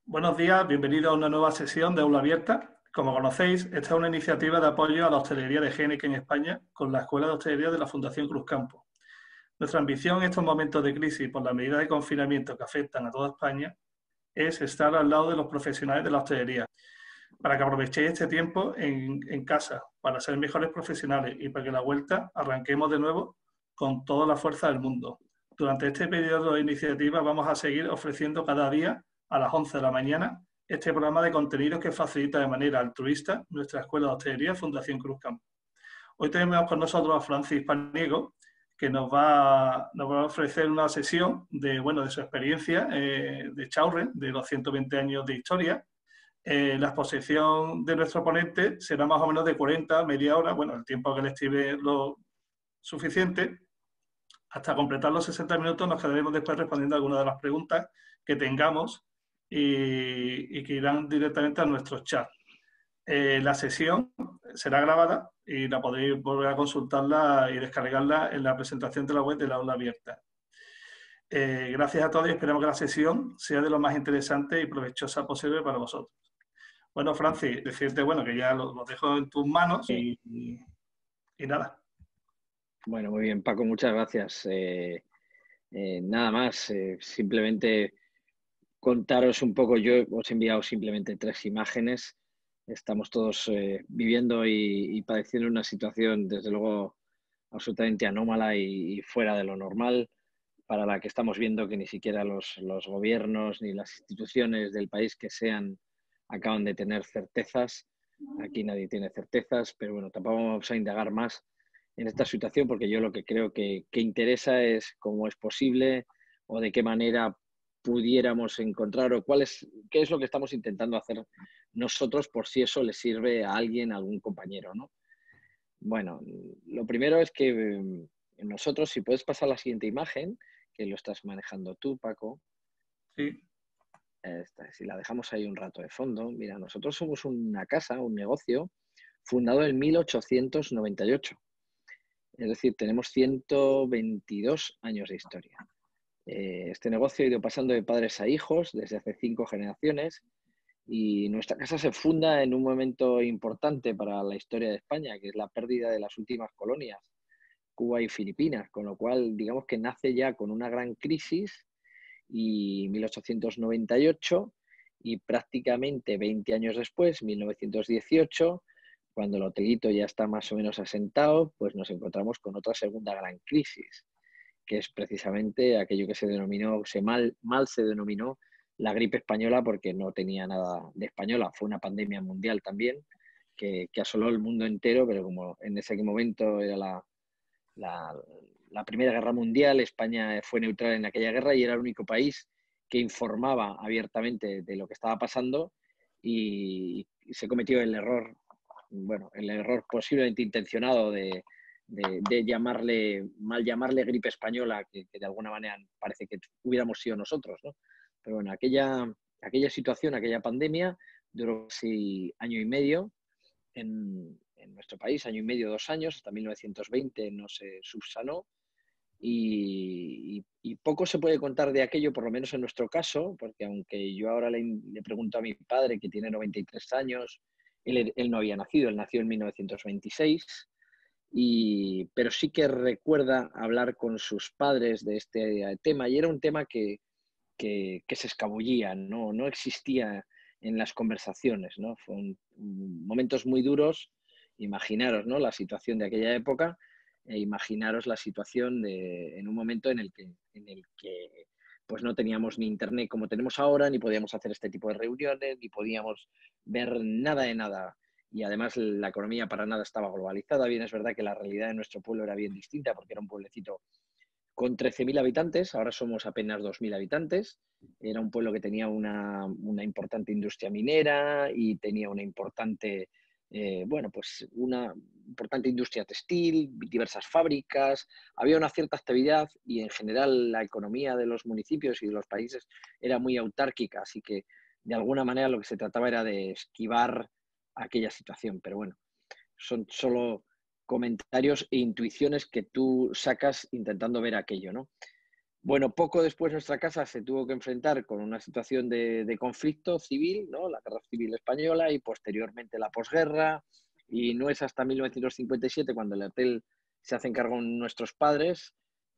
Buenos días, bienvenidos a una nueva sesión de Aula Abierta. Como conocéis, esta es una iniciativa de apoyo a la hostelería de Génica en España con la Escuela de Hostelería de la Fundación Cruzcampo. Nuestra ambición en estos momentos de crisis por las medidas de confinamiento que afectan a toda España es estar al lado de los profesionales de la hostelería, para que aprovechéis este tiempo en casa, para ser mejores profesionales y para que la vuelta arranquemos de nuevo con toda la fuerza del mundo. Durante este periodo de iniciativa vamos a seguir ofreciendo cada día a las 11 de la mañana este programa de contenidos que facilita de manera altruista nuestra Escuela de Hostelería Fundación Cruzcampo. Hoy tenemos con nosotros a Francis Paniego, que nos va a ofrecer una sesión de su experiencia de Chaurren, de los 120 años de historia. La exposición de nuestro ponente será más o menos de 40, media hora, el tiempo que le estive lo suficiente. Hasta completar los 60 minutos nos quedaremos después respondiendo a algunas de las preguntas que tengamos y que irán directamente a nuestro chat. La sesión será grabada y la podéis volver a consultarla y descargarla en la presentación de la web de la aula abierta. Gracias a todos y esperamos que la sesión sea de lo más interesante y provechosa posible para vosotros. Bueno, Francis, decirte que ya lo dejo en tus manos y nada. Bueno, muy bien, Paco, muchas gracias. Nada más, simplemente contaros un poco. Yo os he enviado simplemente 3 imágenes. Estamos todos viviendo y padeciendo una situación, desde luego, absolutamente anómala y fuera de lo normal, para la que estamos viendo que ni siquiera los gobiernos ni las instituciones del país que sean acaban de tener certezas. Aquí nadie tiene certezas, pero bueno, tampoco vamos a indagar más en esta situación, porque yo lo que creo que interesa es cómo es posible o de qué manera pudiéramos encontrar o qué es lo que estamos intentando hacer nosotros, por si eso le sirve a alguien, a algún compañero, ¿no? Bueno, lo primero es que nosotros, si puedes pasar la siguiente imagen, que lo estás manejando tú, Paco. Sí. Si la dejamos ahí un rato de fondo, mira, nosotros somos una casa, un negocio fundado en 1898. Es decir, tenemos 122 años de historia. Este negocio ha ido pasando de padres a hijos desde hace 5 generaciones y nuestra casa se funda en un momento importante para la historia de España, que es la pérdida de las últimas colonias, Cuba y Filipinas, con lo cual digamos que nace ya con una gran crisis y 1898 y prácticamente 20 años después, 1918, cuando el hotelito ya está más o menos asentado, pues nos encontramos con otra segunda gran crisis, que es precisamente aquello que se denominó, mal se denominó la gripe española, porque no tenía nada de española. Fue una pandemia mundial también que asoló el mundo entero, pero como en ese momento era la Primera Guerra Mundial, España fue neutral en aquella guerra y era el único país que informaba abiertamente de lo que estaba pasando, y se cometió el error posiblemente intencionado de mal llamarle gripe española, que de alguna manera parece que hubiéramos sido nosotros, ¿no? Pero bueno, aquella situación, aquella pandemia duró casi año y medio en nuestro país, año y medio, 2 años, hasta 1920 no se subsanó. Y poco se puede contar de aquello, por lo menos en nuestro caso, porque aunque yo ahora le pregunto a mi padre, que tiene 93 años, él no había nacido, él nació en 1926, pero sí que recuerda hablar con sus padres de este tema, y era un tema que se escabullía, no existía en las conversaciones, ¿no? Fueron momentos muy duros. Imaginaros, ¿no?, la situación de aquella época, imaginaros la situación en un momento en el que pues no teníamos ni internet como tenemos ahora, ni podíamos hacer este tipo de reuniones, ni podíamos ver nada de nada. Y además la economía para nada estaba globalizada. Bien, es verdad que la realidad de nuestro pueblo era bien distinta, porque era un pueblecito con 13.000 habitantes, ahora somos apenas 2.000 habitantes. Era un pueblo que tenía una importante industria minera y tenía una importante industria textil, diversas fábricas. Había una cierta actividad y en general la economía de los municipios y de los países era muy autárquica, así que de alguna manera lo que se trataba era de esquivar aquella situación. Pero bueno, son solo comentarios e intuiciones que tú sacas intentando ver aquello, ¿no? Bueno, poco después nuestra casa se tuvo que enfrentar con una situación de conflicto civil, ¿no? La Guerra Civil Española y posteriormente la posguerra. Y no es hasta 1957 cuando el hotel se hacen cargo nuestros padres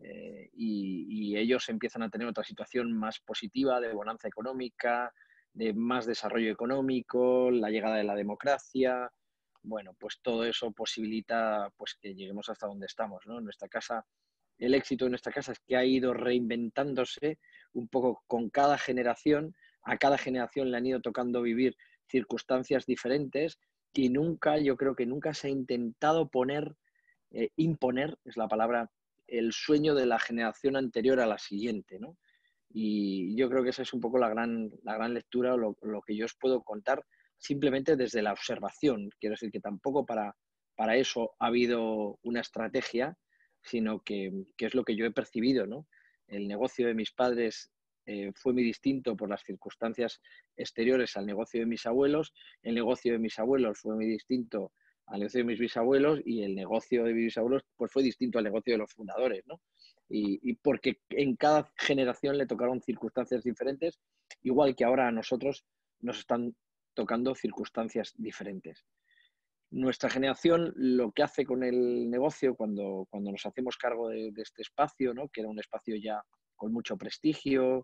y ellos empiezan a tener otra situación más positiva de bonanza económica, de más desarrollo económico, la llegada de la democracia. Bueno, pues todo eso posibilita pues, que lleguemos hasta donde estamos, ¿no? En nuestra casa, el éxito de nuestra casa es que ha ido reinventándose un poco con cada generación. A cada generación le han ido tocando vivir circunstancias diferentes y nunca, yo creo que nunca se ha intentado imponer, es la palabra, el sueño de la generación anterior a la siguiente, ¿no? Y yo creo que esa es un poco la gran lectura, lo que yo os puedo contar simplemente desde la observación. Quiero decir que tampoco para eso ha habido una estrategia, sino que es lo que yo he percibido, ¿no? El negocio de mis padres fue muy distinto por las circunstancias exteriores al negocio de mis abuelos, el negocio de mis abuelos fue muy distinto al negocio de mis bisabuelos y el negocio de mis bisabuelos pues fue distinto al negocio de los fundadores, ¿no? Y porque en cada generación le tocaron circunstancias diferentes, igual que ahora a nosotros nos están tocando circunstancias diferentes. Nuestra generación lo que hace con el negocio cuando nos hacemos cargo de este espacio, ¿no? Que era un espacio ya con mucho prestigio,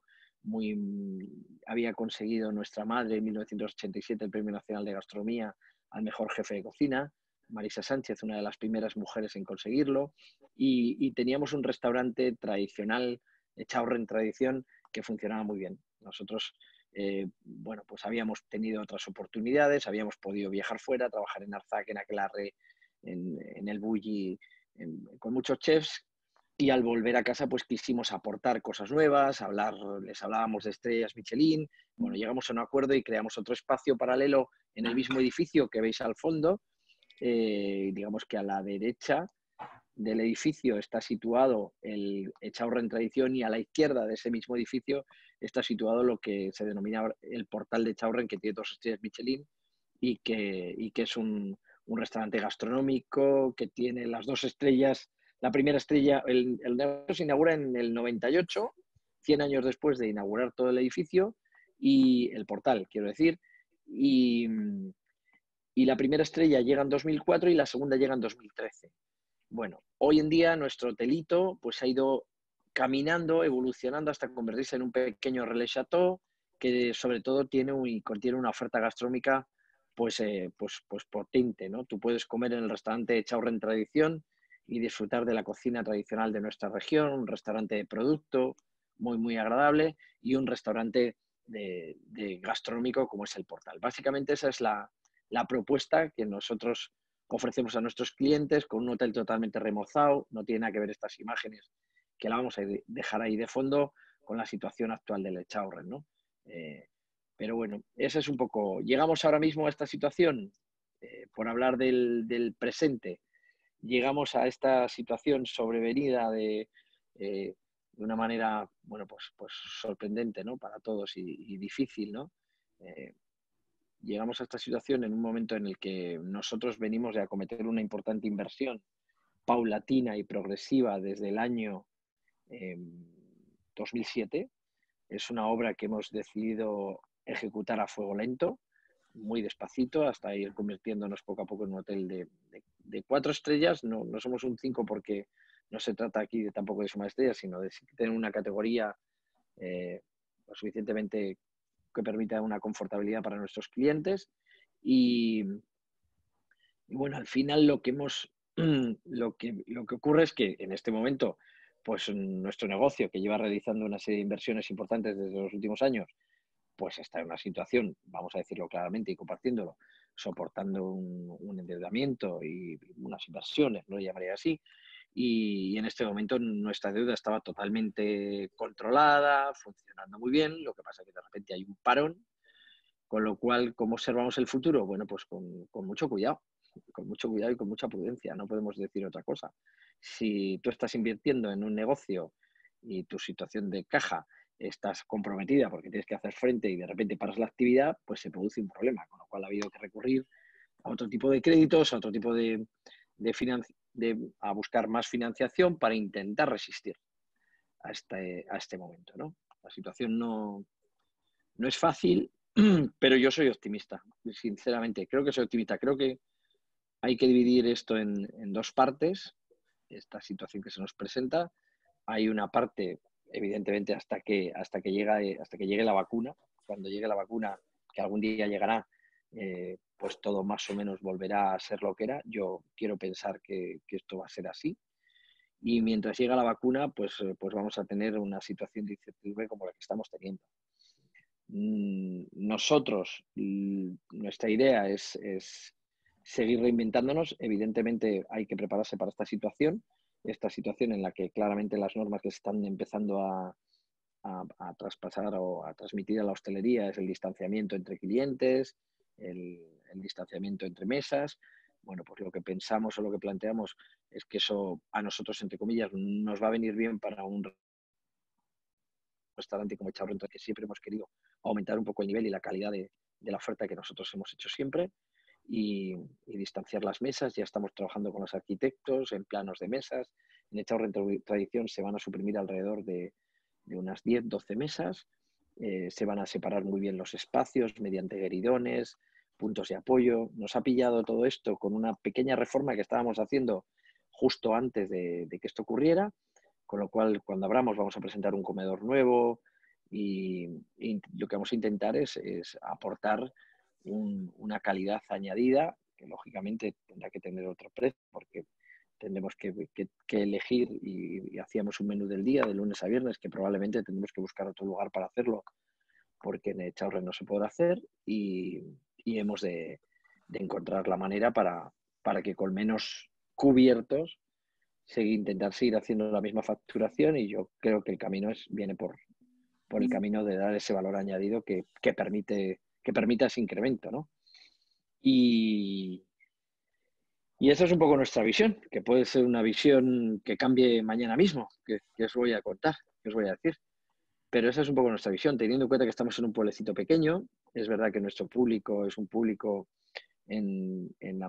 había conseguido nuestra madre en 1987 el Premio Nacional de Gastronomía al mejor jefe de cocina, Marisa Sánchez, una de las primeras mujeres en conseguirlo, y teníamos un restaurante tradicional, Echaurren Tradición, que funcionaba muy bien. Nosotros bueno, pues habíamos tenido otras oportunidades, habíamos podido viajar fuera, trabajar en Arzac, en Aquelarre, en el Bulli, con muchos chefs, y al volver a casa pues quisimos aportar cosas nuevas, les hablábamos de estrellas Michelin, bueno, llegamos a un acuerdo y creamos otro espacio paralelo en el mismo edificio que veis al fondo, digamos que a la derecha del edificio está situado el Echaurren Tradición y a la izquierda de ese mismo edificio está situado lo que se denomina el portal de Echaurren, que tiene 2 estrellas Michelin y que es un restaurante gastronómico que tiene las 2 estrellas. La primera estrella, el negocio se inaugura en el 98, 100 años después de inaugurar todo el edificio y el portal, quiero decir, y la primera estrella llega en 2004 y la segunda llega en 2013. Bueno, hoy en día nuestro hotelito pues ha ido caminando, evolucionando hasta convertirse en un pequeño relais chateau que sobre todo contiene una oferta gastronómica pues potente, ¿no? Tú puedes comer en el restaurante Echaurren Tradición y disfrutar de la cocina tradicional de nuestra región, un restaurante de producto muy agradable y un restaurante de gastronómico como es el Portal. Básicamente esa es la propuesta que nosotros ofrecemos a nuestros clientes con un hotel totalmente remozado. No tiene nada que ver estas imágenes que la vamos a dejar ahí de fondo con la situación actual del Echaurren, ¿no? Pero bueno, ese es un poco. Llegamos ahora mismo a esta situación, por hablar del presente, llegamos a esta situación sobrevenida de una manera, bueno, pues sorprendente, ¿no? Para todos y difícil, ¿no? Llegamos a esta situación en un momento en el que nosotros venimos de acometer una importante inversión paulatina y progresiva desde el año 2007. Es una obra que hemos decidido ejecutar a fuego lento, muy despacito, hasta ir convirtiéndonos poco a poco en un hotel de 4 estrellas. No somos un 5 porque no se trata aquí tampoco de sumar estrellas, sino de tener una categoría lo suficientemente que permita una confortabilidad para nuestros clientes y bueno, al final lo que ocurre es que en este momento, pues nuestro negocio, que lleva realizando una serie de inversiones importantes desde los últimos años, pues está en una situación, vamos a decirlo claramente y compartiéndolo, soportando un endeudamiento y unas inversiones, lo llamaría así, y en este momento nuestra deuda estaba totalmente controlada, funcionando muy bien, lo que pasa es que de repente hay un parón, con lo cual, ¿cómo observamos el futuro? Bueno, pues con mucho cuidado y con mucha prudencia, no podemos decir otra cosa. Si tú estás invirtiendo en un negocio y tu situación de caja estás comprometida porque tienes que hacer frente y de repente paras la actividad, pues se produce un problema, con lo cual ha habido que recurrir a otro tipo de créditos, a otro tipo a buscar más financiación para intentar resistir. a este momento, ¿no? La situación no es fácil, pero yo soy optimista, sinceramente. Creo que soy optimista. Creo que hay que dividir esto en dos partes, esta situación que se nos presenta. Hay una parte, evidentemente, hasta que llegue la vacuna. Cuando llegue la vacuna, que algún día llegará, pues todo más o menos volverá a ser lo que era. Yo quiero pensar que esto va a ser así. Y mientras llega la vacuna, pues vamos a tener una situación de incertidumbre como la que estamos teniendo. Nosotros, nuestra idea es seguir reinventándonos. Evidentemente hay que prepararse para esta situación en la que claramente las normas que se están empezando a traspasar o a transmitir a la hostelería es el distanciamiento entre clientes, el distanciamiento entre mesas. Bueno, pues lo que pensamos o lo que planteamos es que eso a nosotros, entre comillas, nos va a venir bien para un restaurante como Echao Rento, que siempre hemos querido aumentar un poco el nivel y la calidad de la oferta que nosotros hemos hecho siempre y distanciar las mesas. Ya estamos trabajando con los arquitectos en planos de mesas. En Echao Rento Tradición se van a suprimir alrededor de unas 10, 12 mesas. Se van a separar muy bien los espacios mediante gueridones, puntos de apoyo. Nos ha pillado todo esto con una pequeña reforma que estábamos haciendo justo antes de que esto ocurriera, con lo cual cuando abramos vamos a presentar un comedor nuevo y lo que vamos a intentar es aportar una calidad añadida que lógicamente tendrá que tener otro precio porque tendremos que elegir y hacíamos un menú del día de lunes a viernes que probablemente tendremos que buscar otro lugar para hacerlo porque en Echaurren no se podrá hacer y hemos de encontrar la manera para que con menos cubiertos intentar seguir haciendo la misma facturación y yo creo que el camino viene por el camino de dar ese valor añadido que permita ese incremento, ¿no? Y esa es un poco nuestra visión, que puede ser una visión que cambie mañana mismo, que os voy a contar, que os voy a decir. Pero esa es un poco nuestra visión, teniendo en cuenta que estamos en un pueblecito pequeño. Es verdad que nuestro público es un público en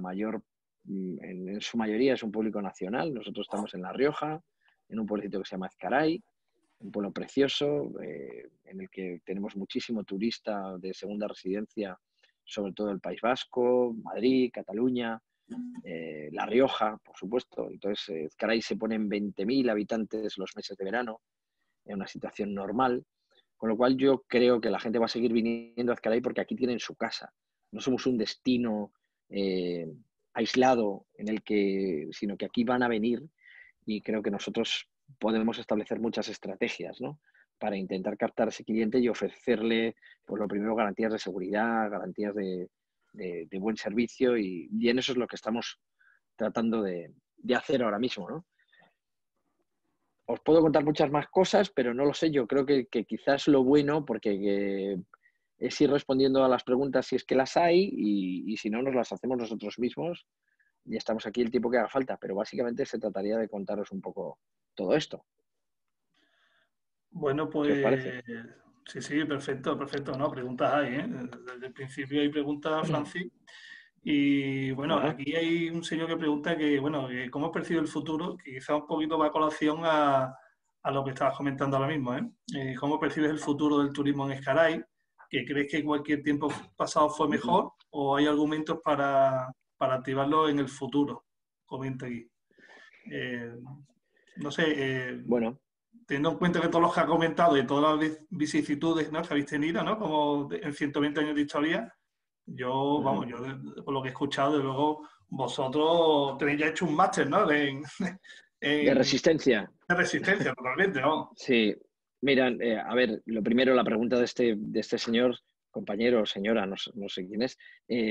su mayoría es un público nacional. Nosotros estamos en La Rioja, en un pueblecito que se llama Ezcaray, un pueblo precioso, en el que tenemos muchísimo turista de segunda residencia, sobre todo el País Vasco, Madrid, Cataluña, La Rioja, por supuesto. Entonces, Ezcaray se ponen 20.000 habitantes los meses de verano, en una situación normal, con lo cual yo creo que la gente va a seguir viniendo a Ezcaray porque aquí tienen su casa. No somos un destino aislado sino que aquí van a venir y creo que nosotros podemos establecer muchas estrategias, ¿no? Para intentar captar a ese cliente y ofrecerle, pues lo primero, garantías de seguridad, garantías de buen servicio y en eso es lo que estamos tratando de hacer ahora mismo, ¿no? Os puedo contar muchas más cosas, pero no lo sé. Yo creo que quizás lo bueno, porque es ir respondiendo a las preguntas si es que las hay y si no, nos las hacemos nosotros mismos y estamos aquí el tiempo que haga falta. Pero básicamente se trataría de contaros un poco todo esto. Bueno, ¿Qué os parece? pues sí, perfecto, perfecto. No, preguntas hay, ¿eh? Desde el principio hay preguntas, Francis. Y bueno, Ajá. aquí hay un señor que pregunta que, bueno, que cómo percibe el futuro, que quizá un poquito va a colación a lo que estabas comentando ahora mismo, ¿eh? ¿Cómo percibes el futuro del turismo en Ezcaray? ¿Que crees que cualquier tiempo pasado fue mejor o hay argumentos para activarlo en el futuro? Comenta aquí. No sé, Bueno, teniendo en cuenta que todos los que ha comentado y todas las vicisitudes, ¿no?, que habéis tenido, ¿no?, como en 120 años de historia, yo, vamos, yo por lo que he escuchado, de luego, vosotros tenéis ya hecho un máster, ¿no?, de en resistencia. resistencia, totalmente, vamos. Sí, mira, a ver, lo primero, la pregunta de este señor, compañero o señora, no sé quién es,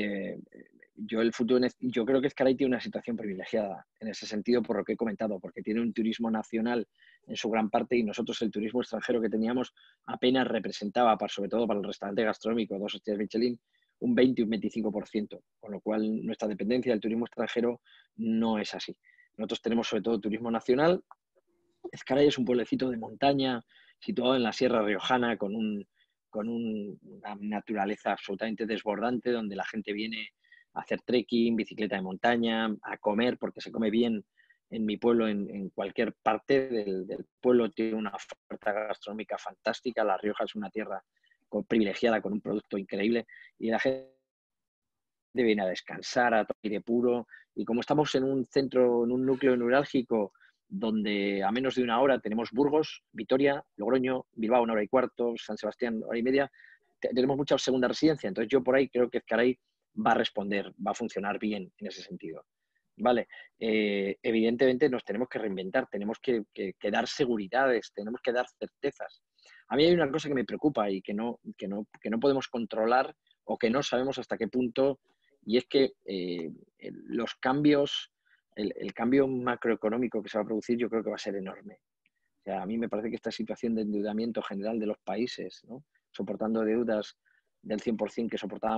yo creo que Ezcaray tiene una situación privilegiada en ese sentido por lo que he comentado, porque tiene un turismo nacional en su gran parte y nosotros el turismo extranjero que teníamos apenas representaba, sobre todo para el restaurante gastronómico, 2 estrellas Michelin, un 20 y un 25%, con lo cual nuestra dependencia del turismo extranjero no es así. Nosotros tenemos sobre todo turismo nacional. Ezcaray es un pueblecito de montaña situado en la Sierra Riojana con una naturaleza absolutamente desbordante donde la gente viene a hacer trekking, bicicleta de montaña, a comer porque se come bien en mi pueblo, en cualquier parte del pueblo, tiene una oferta gastronómica fantástica. La Rioja es una tierra privilegiada con un producto increíble y la gente viene a descansar, a tomar aire puro. Y como estamos en un centro, en un núcleo neurálgico, donde a menos de una hora tenemos Burgos, Vitoria, Logroño, Bilbao, 1 hora y cuarto, San Sebastián, 1 hora y media, tenemos mucha segunda residencia. Entonces yo por ahí creo que Ezcaray va a responder, va a funcionar bien en ese sentido. Vale, evidentemente nos tenemos que reinventar, tenemos que dar seguridades, tenemos que dar certezas. A mí hay una cosa que me preocupa y que no podemos controlar o que no sabemos hasta qué punto, y es que los cambios, el cambio macroeconómico que se va a producir, yo creo que va a ser enorme. O sea, a mí me parece que esta situación de endeudamiento general de los países, ¿no?, soportando deudas del 100%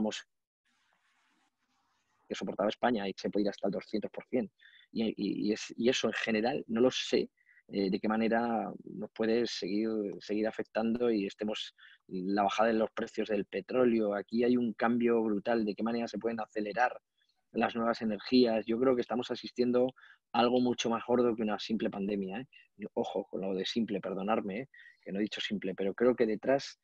que soportaba España y se puede ir hasta el 200%. Y eso en general no lo sé de qué manera nos puede seguir afectando y estemos la bajada en los precios del petróleo. Aquí hay un cambio brutal, de qué manera se pueden acelerar las nuevas energías. Yo creo que estamos asistiendo a algo mucho más gordo que una simple pandemia, ¿eh? Ojo con lo de simple, perdonarme, que no he dicho simple, pero creo que detrás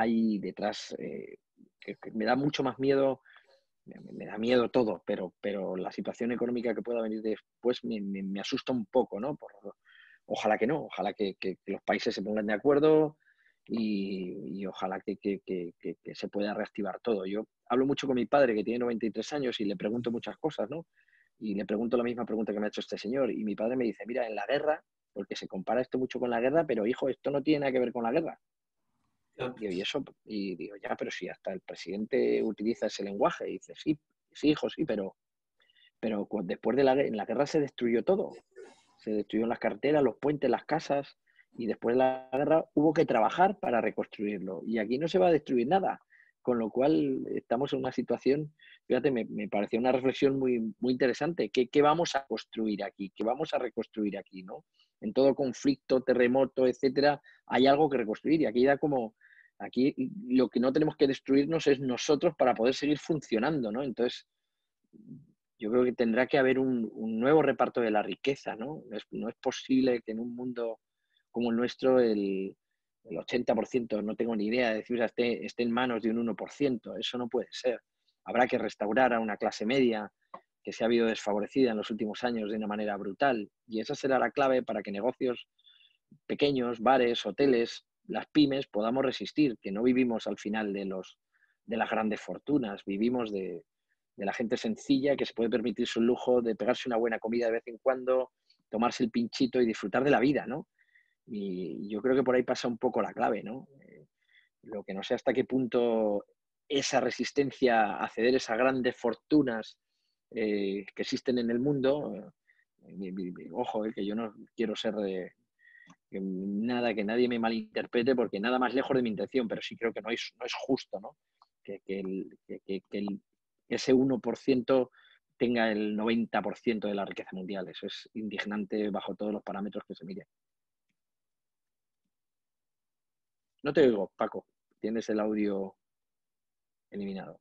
que me da mucho más miedo. Me da miedo todo, pero la situación económica que pueda venir después me asusta un poco, ¿no? Ojalá que no, ojalá que los países se pongan de acuerdo y ojalá que se pueda reactivar todo. Yo hablo mucho con mi padre, que tiene 93 años, y le pregunto muchas cosas, ¿no? Y le pregunto la misma pregunta que me ha hecho este señor, y mi padre me dice, mira, en la guerra, porque se compara esto mucho con la guerra, pero hijo, esto no tiene nada que ver con la guerra. Digo, y eso, y digo, ya, pero si hasta el presidente utiliza ese lenguaje, y dice, sí, sí, hijo, sí, pero después de en la guerra se destruyó todo. Se destruyeron las carreteras, los puentes, las casas, y después de la guerra hubo que trabajar para reconstruirlo. Y aquí no se va a destruir nada. Con lo cual estamos en una situación, fíjate, me pareció una reflexión muy, muy interesante. ¿Qué vamos a construir aquí? ¿Qué vamos a reconstruir aquí? ¿No? En todo conflicto, terremoto, etcétera, hay algo que reconstruir. Y aquí lo que no tenemos que destruirnos es nosotros para poder seguir funcionando, ¿no? Entonces, yo creo que tendrá que haber un nuevo reparto de la riqueza, ¿no? No es posible que en un mundo como el nuestro el 80%, no tengo ni idea de decir, esté en manos de un 1%. Eso no puede ser. Habrá que restaurar a una clase media que se ha habido desfavorecida en los últimos años de una manera brutal. Y esa será la clave para que negocios pequeños, bares, hoteles, las pymes, podamos resistir, que no vivimos al final de las grandes fortunas, vivimos de la gente sencilla que se puede permitirse un lujo de pegarse una buena comida de vez en cuando, tomarse el pinchito y disfrutar de la vida, ¿no? Y yo creo que por ahí pasa un poco la clave, ¿no? Lo que no sé hasta qué punto esa resistencia a ceder esas grandes fortunas que existen en el mundo, ojo, que yo no quiero ser que nadie me malinterprete, porque nada más lejos de mi intención, pero sí creo que no es justo, ¿no? Que ese 1% tenga el 90% de la riqueza mundial. Eso es indignante bajo todos los parámetros que se miren. No te oigo, Paco. Tienes el audio eliminado.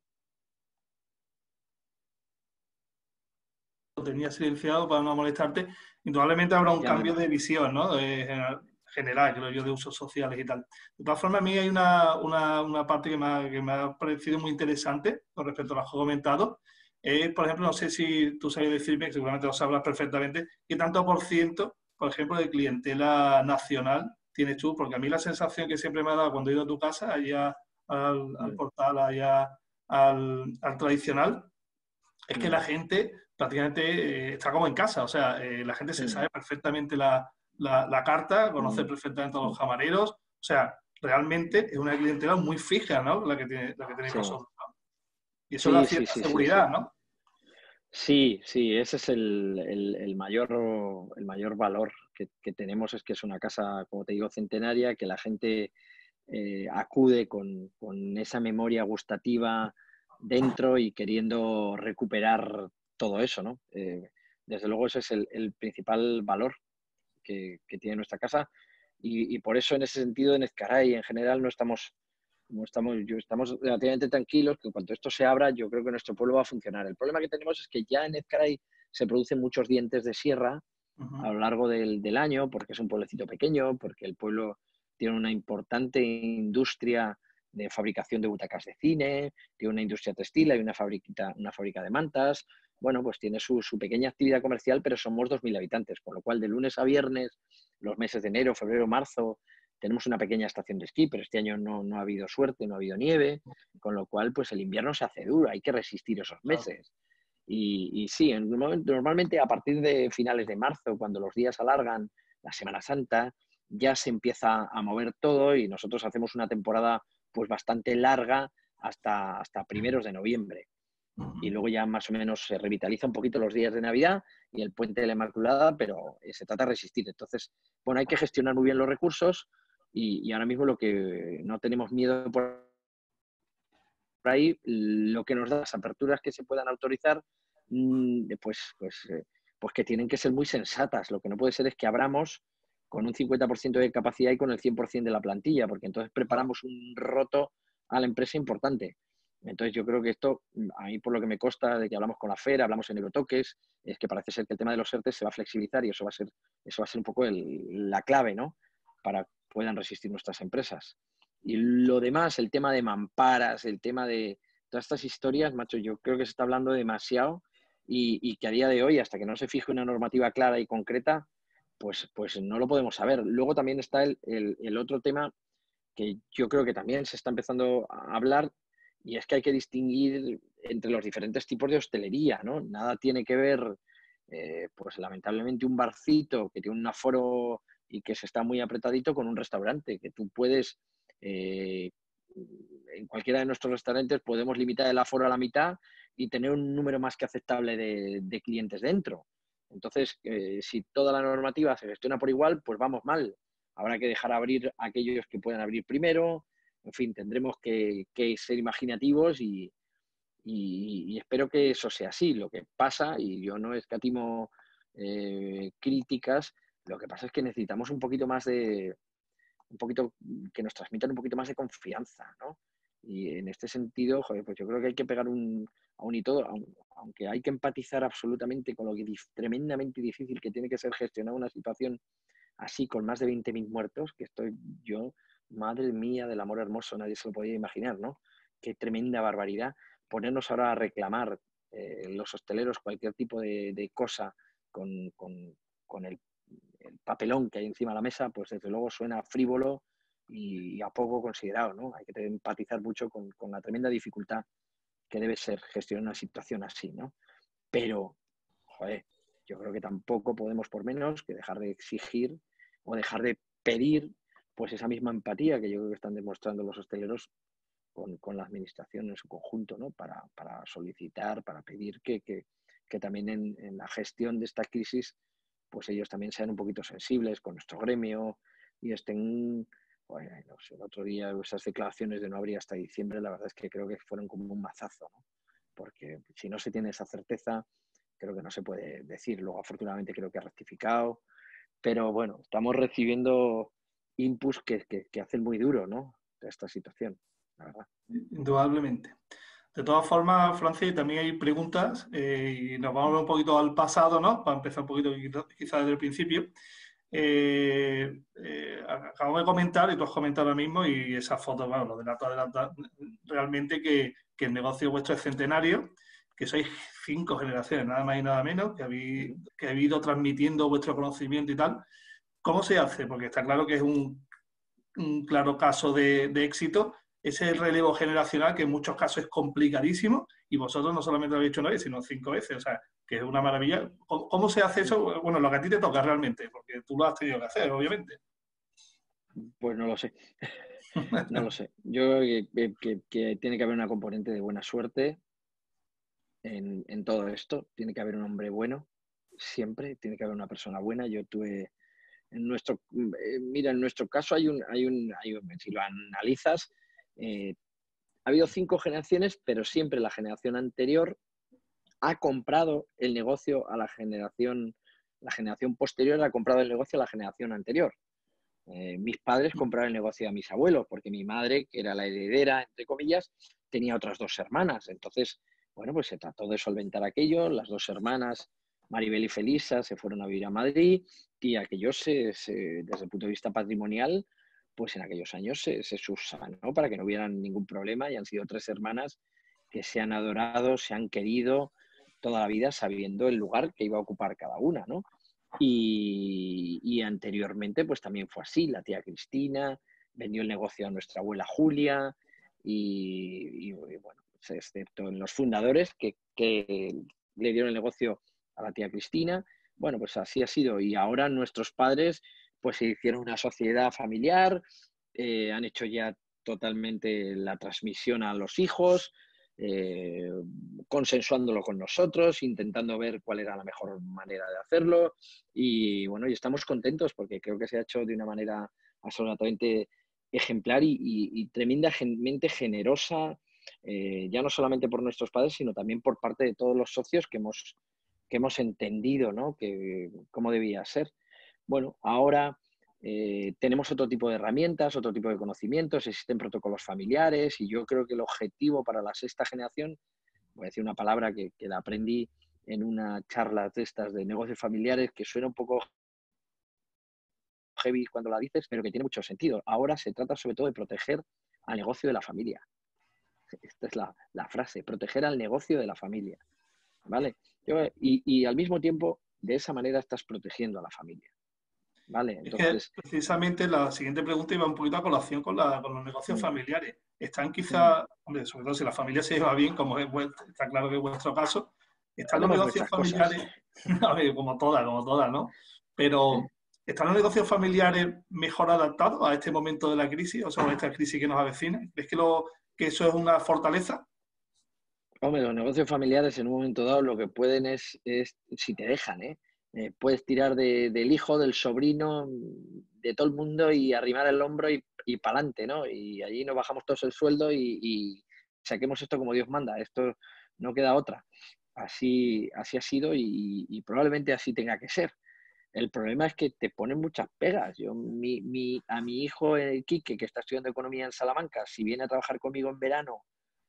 Lo tenía silenciado para no molestarte. Indudablemente habrá un Ya no hay cambio más. de visión, ¿no? General, creo yo, de usos sociales y tal. De todas formas, a mí hay una parte que me ha parecido muy interesante con respecto a lo que has comentado. Por ejemplo, no sé si tú sabes decirme, que seguramente lo sabrás perfectamente, qué tanto por ciento, por ejemplo, de clientela nacional tienes tú, porque a mí la sensación que siempre me ha dado cuando he ido a tu casa, allá al portal, allá al tradicional, es que la gente prácticamente está como en casa, o sea, la gente se sabe perfectamente la carta, conoce perfectamente a los camareros, o sea, realmente es una clientela muy fija, ¿no? La que tenéis Sí, vosotros, ¿no? Y eso da sí, sí, cierta sí, sí, sí. seguridad, ¿no? Sí, sí, ese es el mayor valor que tenemos, es que es una casa, como te digo, centenaria, que la gente acude con esa memoria gustativa dentro y queriendo recuperar todo eso, ¿no? Desde luego ese es el principal valor que tiene nuestra casa y por eso en ese sentido en Ezcaray en general no estamos estamos relativamente tranquilos, que en cuanto esto se abra, yo creo que nuestro pueblo va a funcionar. El problema que tenemos es que ya en Ezcaray se producen muchos dientes de sierra a lo largo del año, porque es un pueblecito pequeño, porque el pueblo tiene una importante industria de fabricación de butacas de cine, tiene una industria textil, hay una fábrica de mantas. Bueno, pues tiene su pequeña actividad comercial, pero somos 2.000 habitantes, con lo cual de lunes a viernes, los meses de enero, febrero, marzo, tenemos una pequeña estación de esquí, pero este año no ha habido suerte, no ha habido nieve, con lo cual pues el invierno se hace duro, hay que resistir esos meses. Y sí, normalmente a partir de finales de marzo, cuando los días alargan, la Semana Santa, ya se empieza a mover todo y nosotros hacemos una temporada pues bastante larga hasta primeros de noviembre. Y luego ya más o menos se revitaliza un poquito los días de Navidad y el Puente de la Inmaculada, pero se trata de resistir. Entonces, bueno, hay que gestionar muy bien los recursos y ahora mismo lo que no tenemos miedo por ahí, lo que nos da las aperturas que se puedan autorizar, pues que tienen que ser muy sensatas. Lo que no puede ser es que abramos con un 50% de capacidad y con el 100% de la plantilla, porque entonces preparamos un roto a la empresa importante. Entonces yo creo que esto, a mí por lo que me consta de que hablamos con la FER, hablamos en Eurotoques, es que parece ser que el tema de los ERTE se va a flexibilizar y eso va a ser un poco la clave, ¿no? Para que puedan resistir nuestras empresas. Y lo demás, el tema de mamparas, el tema de todas estas historias, macho, yo creo que se está hablando demasiado y que a día de hoy, hasta que no se fije una normativa clara y concreta, pues no lo podemos saber. Luego también está el otro tema que yo creo que también se está empezando a hablar y es que hay que distinguir entre los diferentes tipos de hostelería, ¿no? Nada tiene que ver, pues lamentablemente, un barcito que tiene un aforo y que se está muy apretadito con un restaurante, que tú puedes, en cualquiera de nuestros restaurantes podemos limitar el aforo a la mitad y tener un número más que aceptable de clientes dentro. Entonces, si toda la normativa se gestiona por igual, pues vamos mal. Habrá que dejar abrir a aquellos que puedan abrir primero. En fin, tendremos que ser imaginativos y espero que eso sea así. Lo que pasa, y yo no escatimo críticas, lo que pasa es que necesitamos un poquito más que nos transmitan un poquito más de confianza, ¿no? Y en este sentido, joder, pues yo creo que hay que pegar a un y todo, aunque hay que empatizar absolutamente con lo que tremendamente difícil que tiene que ser gestionar una situación así con más de 20.000 muertos, que estoy yo, madre mía del amor hermoso, nadie se lo podía imaginar, ¿no? Qué tremenda barbaridad. Ponernos ahora a reclamar los hosteleros cualquier tipo de cosa con el papelón que hay encima de la mesa, pues desde luego suena frívolo y a poco considerado, ¿no? Hay que empatizar mucho con la tremenda dificultad que debe ser gestionar una situación así, ¿no? Pero, joder, yo creo que tampoco podemos por menos que dejar de exigir o dejar de pedir pues esa misma empatía que yo creo que están demostrando los hosteleros con la administración en su conjunto, ¿no? Para solicitar, para pedir que también en la gestión de esta crisis pues ellos también sean un poquito sensibles con nuestro gremio y estén, bueno, no sé, el otro día esas declaraciones de no abrir hasta diciembre, la verdad es que creo que fueron como un mazazo, ¿no? Porque si no se tiene esa certeza, creo que no se puede decir. Luego, afortunadamente, creo que ha rectificado. Pero bueno, estamos recibiendo inputs que hacen muy duro, ¿no? De esta situación, la verdad. Indudablemente. De todas formas, Francis, también hay preguntas y nos vamos a ver un poquito al pasado, ¿no? Para empezar un poquito quizás desde el principio. Acabamos de comentar, y tú has comentado ahora mismo, y esas fotos, bueno, lo delata realmente que el negocio vuestro es centenario, que sois 5 generaciones, nada más y nada menos, que habéis ido transmitiendo vuestro conocimiento y tal. ¿Cómo se hace? Porque está claro que es un claro caso de éxito, ese relevo generacional que en muchos casos es complicadísimo y vosotros no solamente lo habéis hecho una vez, sino 5 veces, o sea, que es una maravilla. ¿Cómo se hace eso? Bueno, lo que a ti te toca realmente, porque tú lo has tenido que hacer, obviamente. Pues no lo sé, no lo sé. Yo creo que tiene que haber una componente de buena suerte en todo esto, tiene que haber un hombre bueno, siempre, tiene que haber una persona buena. Yo tuve mira, en nuestro caso si lo analizas, ha habido 5 generaciones, pero siempre la generación anterior ha comprado el negocio a la generación posterior ha comprado el negocio a la generación anterior. Mis padres compraron el negocio a mis abuelos, porque mi madre, que era la heredera, entre comillas, tenía otras 2 hermanas. Entonces, bueno, pues se trató de solventar aquello. Las 2 hermanas Maribel y Felisa se fueron a vivir a Madrid y aquellos, desde el punto de vista patrimonial, pues en aquellos años se subsanó para que no hubieran ningún problema y han sido 3 hermanas que se han adorado, se han querido toda la vida sabiendo el lugar que iba a ocupar cada una, ¿no? Y anteriormente pues también fue así, la tía Cristina vendió el negocio a nuestra abuela Julia y bueno, pues, excepto en los fundadores que le dieron el negocio a la tía Cristina, bueno, pues así ha sido. Y ahora nuestros padres pues se hicieron una sociedad familiar, han hecho ya totalmente la transmisión a los hijos, eh, consensuándolo con nosotros, intentando ver cuál era la mejor manera de hacerlo. Y bueno, y estamos contentos porque creo que se ha hecho de una manera absolutamente ejemplar y tremendamente generosa, ya no solamente por nuestros padres, sino también por parte de todos los socios que hemos entendido, ¿no? Que cómo debía ser. Bueno, ahora tenemos otro tipo de herramientas, otro tipo de conocimientos, existen protocolos familiares y yo creo que el objetivo para la 6ª generación, voy a decir una palabra que la aprendí en una charla de estas de negocios familiares que suena un poco heavy cuando la dices, pero que tiene mucho sentido. Ahora se trata sobre todo de proteger al negocio de la familia. Esta es la frase, proteger al negocio de la familia. ¿Vale? Y al mismo tiempo, de esa manera estás protegiendo a la familia. ¿Vale? Es que Entonces, precisamente la siguiente pregunta iba un poquito a colación con los negocios mm, familiares. Están mm, quizá, hombre, sobre todo si la familia se lleva bien, como está claro que es vuestro caso, están los tenemos negocios nuestras cosas. familiares, a ver, como todas, ¿no? Pero ¿están los negocios familiares mejor adaptados a este momento de la crisis, o sea, a esta crisis que nos avecina? ¿Crees que eso es una fortaleza? Hombre, los negocios familiares en un momento dado lo que pueden es si te dejan, ¿eh? Puedes tirar del hijo, del sobrino, de todo el mundo y arrimar el hombro y para adelante, ¿no? Y allí nos bajamos todos el sueldo y saquemos esto como Dios manda. Esto no queda otra. Así ha sido y probablemente así tenga que ser. El problema es que te ponen muchas pegas. A mi hijo, Quique, que está estudiando economía en Salamanca, si viene a trabajar conmigo en verano,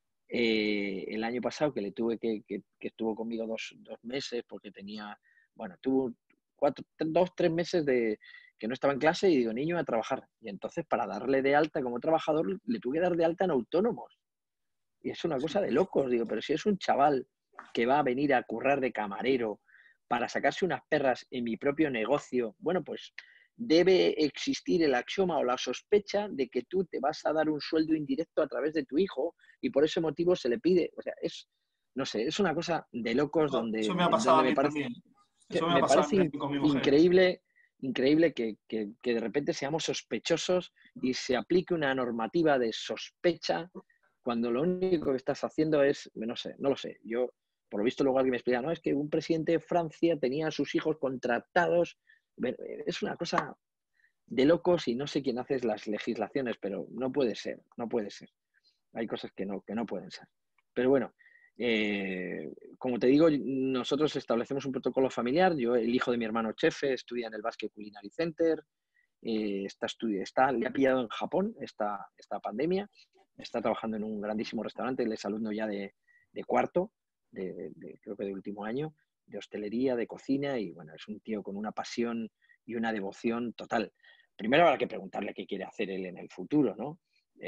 el año pasado que le tuve que estuvo conmigo 2 meses porque tenía, bueno, tuvo 2, 3 meses que no estaba en clase y digo, niño, a trabajar. Y entonces para darle de alta como trabajador le tuve que dar de alta en autónomos. Y es una cosa de locos, digo, pero si es un chaval que va a venir a currar de camarero para sacarse unas perras en mi propio negocio, bueno, pues debe existir el axioma o la sospecha de que tú te vas a dar un sueldo indirecto a través de tu hijo y por ese motivo se le pide, o sea, no sé, es una cosa de locos Eso me ha pasado a mí también. Eso me ha me pasado a mí parece también con mi mujer. increíble, increíble que de repente seamos sospechosos y se aplique una normativa de sospecha cuando lo único que estás haciendo es, no sé, no lo sé. Yo, por lo visto, luego alguien me explica, no, es que un presidente de Francia tenía a sus hijos contratados. Es una cosa de locos y no sé quién hace las legislaciones, pero no puede ser, no puede ser. Hay cosas que no pueden ser. Pero bueno, como te digo, nosotros establecemos un protocolo familiar. Yo, el hijo de mi hermano Chefe, estudia en el Basque Culinary Center. Le ha pillado en Japón esta pandemia. Está trabajando en un grandísimo restaurante. Él es alumno ya de cuarto, creo que de último año, de hostelería, de cocina. Y bueno, es un tío con una pasión y una devoción total. Primero habrá que preguntarle qué quiere hacer él en el futuro, ¿no?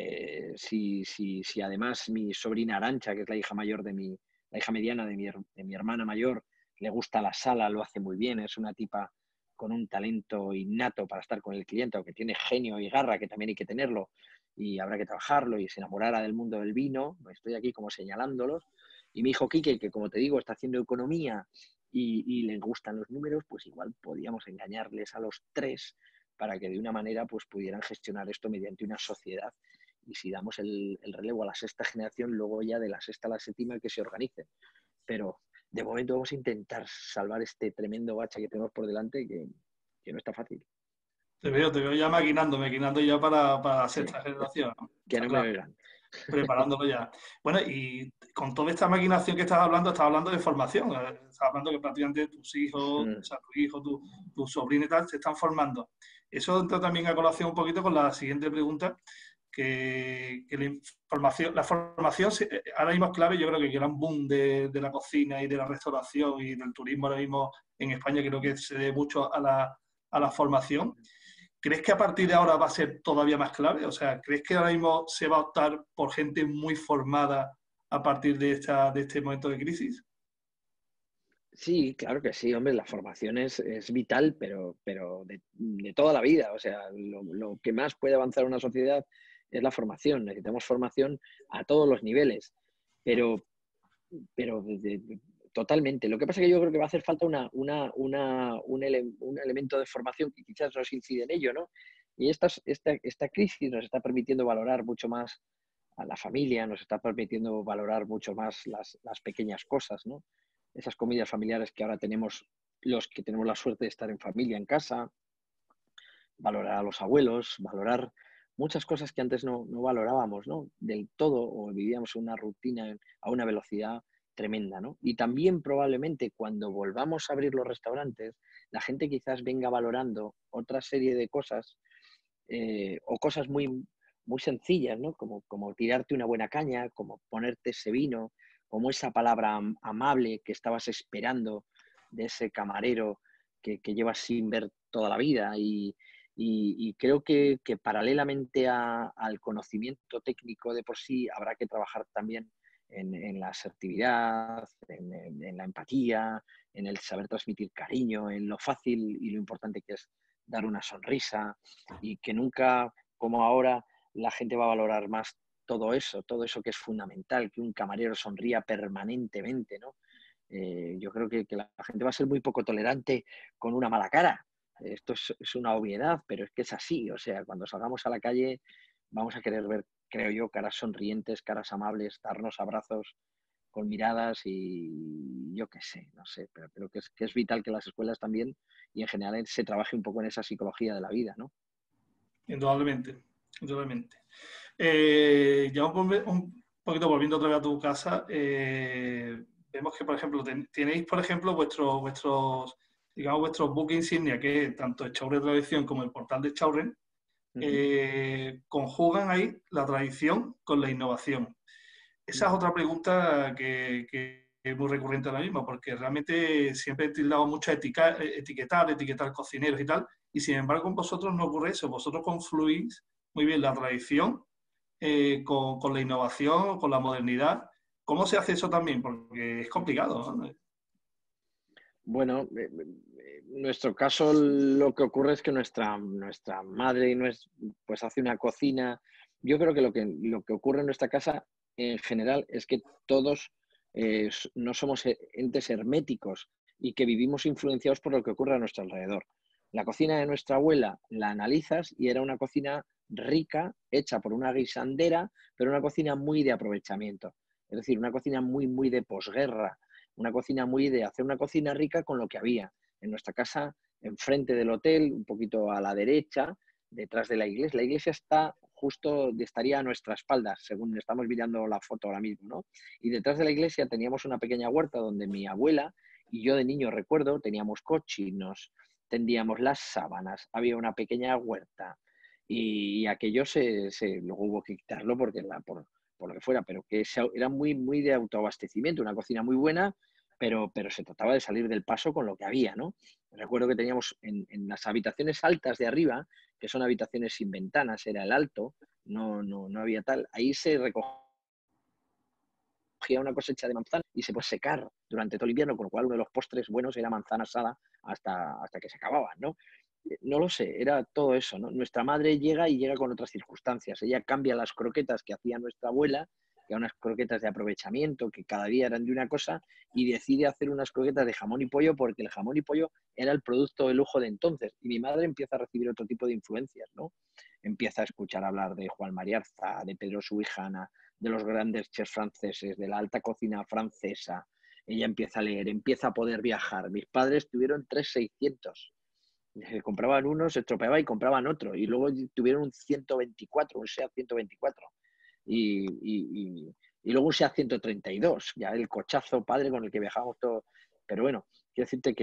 Si además mi sobrina Arancha, que es la hija mayor la hija mediana de mi hermana mayor, le gusta la sala, lo hace muy bien, es una tipa con un talento innato para estar con el cliente, aunque tiene genio y garra, que también hay que tenerlo, y habrá que trabajarlo, y se enamorara del mundo del vino, estoy aquí como señalándolos, y mi hijo Quique, que como te digo, está haciendo economía y le gustan los números, pues igual podíamos engañarles a los 3 para que de una manera pues pudieran gestionar esto mediante una sociedad y si damos el relevo a la 6ª generación, luego ya de la 6ª a la 7ª que se organicen. Pero de momento vamos a intentar salvar este tremendo bacha que tenemos por delante que no está fácil. Te veo ya maquinando ya para la Sí, 6ª generación, ¿no? que Está no me claro, oigan. preparándolo ya. Bueno, y con toda esta maquinación que estás hablando de formación, estás hablando que prácticamente tus hijos, o sea, tu hijo, tu sobrino y tal, se están formando. Eso entra también a colación un poquito con la siguiente pregunta, que la formación ahora mismo es clave. Yo creo que el gran boom de la cocina y de la restauración y del turismo ahora mismo en España creo que se debe mucho a la formación. ¿Crees que a partir de ahora va a ser todavía más clave? O sea, ¿crees que ahora mismo se va a optar por gente muy formada a partir de este momento de crisis? Sí, claro que sí, hombre, la formación es vital, pero de toda la vida. O sea, lo que más puede avanzar una sociedad es la formación. Necesitamos formación a todos los niveles, pero, pero totalmente. Lo que pasa es que yo creo que va a hacer falta un elemento de formación que quizás nos incide en ello, ¿no? Y esta crisis nos está permitiendo valorar mucho más a la familia, nos está permitiendo valorar mucho más las pequeñas cosas, ¿no? Esas comidas familiares que ahora tenemos, los que tenemos la suerte de estar en familia, en casa, valorar a los abuelos, valorar muchas cosas que antes no valorábamos, ¿no? Del todo, o vivíamos una rutina a una velocidad tremenda, ¿no? Y también probablemente cuando volvamos a abrir los restaurantes, la gente quizás venga valorando otra serie de cosas o cosas muy sencillas, ¿no? Como tirarte una buena caña, como ponerte ese vino, como esa palabra amable que estabas esperando de ese camarero que llevas sin ver toda la vida. Y creo que paralelamente al conocimiento técnico de por sí, habrá que trabajar también en la asertividad, en la empatía, en el saber transmitir cariño, en lo fácil y lo importante que es dar una sonrisa, y que nunca, como ahora, la gente va a valorar más todo eso que es fundamental, que un camarero sonría permanentemente, ¿no? Yo creo que la gente va a ser muy poco tolerante con una mala cara. Esto es una obviedad, pero es que es así. O sea, cuando salgamos a la calle vamos a querer ver, creo yo, caras sonrientes, caras amables, darnos abrazos con miradas y yo qué sé, no sé, pero creo que es vital que las escuelas también y en general se trabaje un poco en esa psicología de la vida, ¿no? Indudablemente, indudablemente. Ya un poquito volviendo otra vez a tu casa, vemos que, por ejemplo, tenéis, por ejemplo, digamos, vuestros buques insignia, que tanto el Chaurre Tradición como el portal de Chaurren, Ujú, conjugan ahí la tradición con la innovación. Esa es ujú. otra pregunta que es muy recurrente ahora mismo, porque realmente siempre he tildado mucho a etiquetar cocineros y tal, y sin embargo en vosotros no ocurre eso, vosotros confluís muy bien la tradición con la innovación, con la modernidad. ¿Cómo se hace eso también? Porque es complicado, ¿no? Bueno, en nuestro caso lo que ocurre es que nuestra madre pues hace una cocina. Yo creo que lo que ocurre en nuestra casa en general es que todos no somos entes herméticos y que vivimos influenciados por lo que ocurre a nuestro alrededor. La cocina de nuestra abuela la analizas y era una cocina rica, hecha por una guisandera, pero una cocina muy de aprovechamiento. Es decir, una cocina muy de posguerra, una cocina muy de hacer una cocina rica con lo que había. En nuestra casa, enfrente del hotel, un poquito a la derecha, detrás de la iglesia. La iglesia está justo, estaría a nuestra espalda, según estamos mirando la foto ahora mismo, ¿no? Y detrás de la iglesia teníamos una pequeña huerta donde mi abuela y yo de niño recuerdo, teníamos cochinos, tendíamos las sábanas, había una pequeña huerta y aquello luego hubo que quitarlo por lo que fuera, pero que era muy de autoabastecimiento, una cocina muy buena, pero se trataba de salir del paso con lo que había, ¿no? Recuerdo que teníamos en las habitaciones altas de arriba, que son habitaciones sin ventanas, era el alto, no había tal, ahí se recogía una cosecha de manzana y se puede secar durante todo el invierno, con lo cual uno de los postres buenos era manzana asada hasta que se acababan, ¿no? No lo sé, era todo eso, ¿no? Nuestra madre llega con otras circunstancias. Ella cambia las croquetas que hacía nuestra abuela, que eran unas croquetas de aprovechamiento, que cada día eran de una cosa, y decide hacer unas croquetas de jamón y pollo porque el jamón y pollo era el producto de lujo de entonces. Y mi madre empieza a recibir otro tipo de influencias, ¿no? Empieza a escuchar hablar de Juan Mariarza, de Pedro Subijana, de los grandes chefs franceses, de la alta cocina francesa. Ella empieza a leer, empieza a poder viajar. Mis padres tuvieron 3600. Compraban uno, se estropeaba y compraban otro. Y luego tuvieron un 124, un SEAT 124. Y, y, y, y luego un SEAT 132, ya el cochazo padre con el que viajábamos todos. Pero bueno, quiero decirte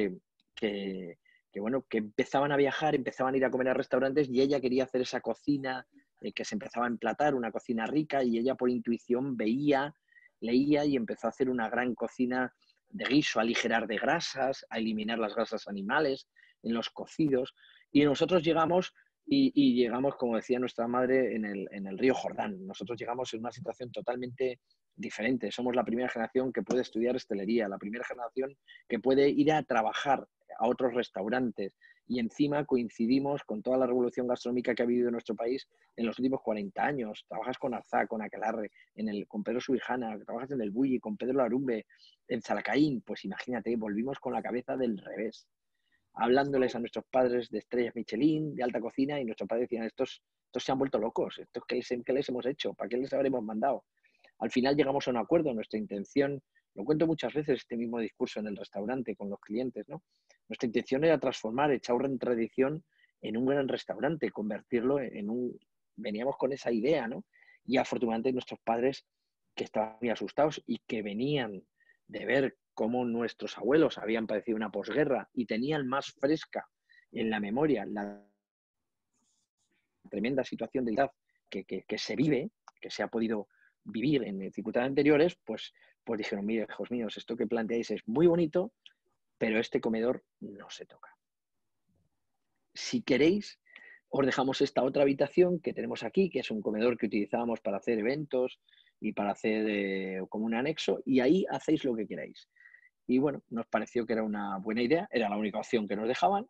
que, bueno, que empezaban a viajar, empezaban a ir a comer a restaurantes y ella quería hacer esa cocina que se empezaba a emplatar, una cocina rica, y ella por intuición veía, leía y empezó a hacer una gran cocina de guiso, a aligerar de grasas, a eliminar las grasas animales en los cocidos. Y nosotros llegamos, y llegamos, como decía nuestra madre, en el río Jordán. Nosotros llegamos en una situación totalmente diferente. Somos la primera generación que puede estudiar hostelería, la primera generación que puede ir a trabajar a otros restaurantes. Y encima coincidimos con toda la revolución gastronómica que ha habido en nuestro país en los últimos 40 años. Trabajas con Arzá, con Aquelarre, con Pedro Subijana, trabajas en el Bulli, con Pedro Larumbe, en Zalacaín. Pues imagínate, volvimos con la cabeza del revés, hablándoles a nuestros padres de estrellas Michelin, de alta cocina, y nuestros padres decían, estos se han vuelto locos, ¿estos qué les hemos hecho? ¿Para qué les habremos mandado? Al final llegamos a un acuerdo. Nuestra intención, lo cuento muchas veces este mismo discurso en el restaurante con los clientes, ¿no? Nuestra intención era transformar Echaurren Tradición en un gran restaurante, convertirlo en un... Veníamos con esa idea, ¿no? Y afortunadamente nuestros padres, que estaban muy asustados y que venían de ver cómo nuestros abuelos habían padecido una posguerra y tenían más fresca en la memoria la tremenda situación de edad que se vive, que se ha podido vivir en circunstancias anteriores, pues dijeron, mire, hijos míos, esto que planteáis es muy bonito, pero este comedor no se toca. Si queréis, os dejamos esta otra habitación que tenemos aquí, que es un comedor que utilizábamos para hacer eventos y para hacer como un anexo, y ahí hacéis lo que queráis. Y bueno, nos pareció que era una buena idea, era la única opción que nos dejaban,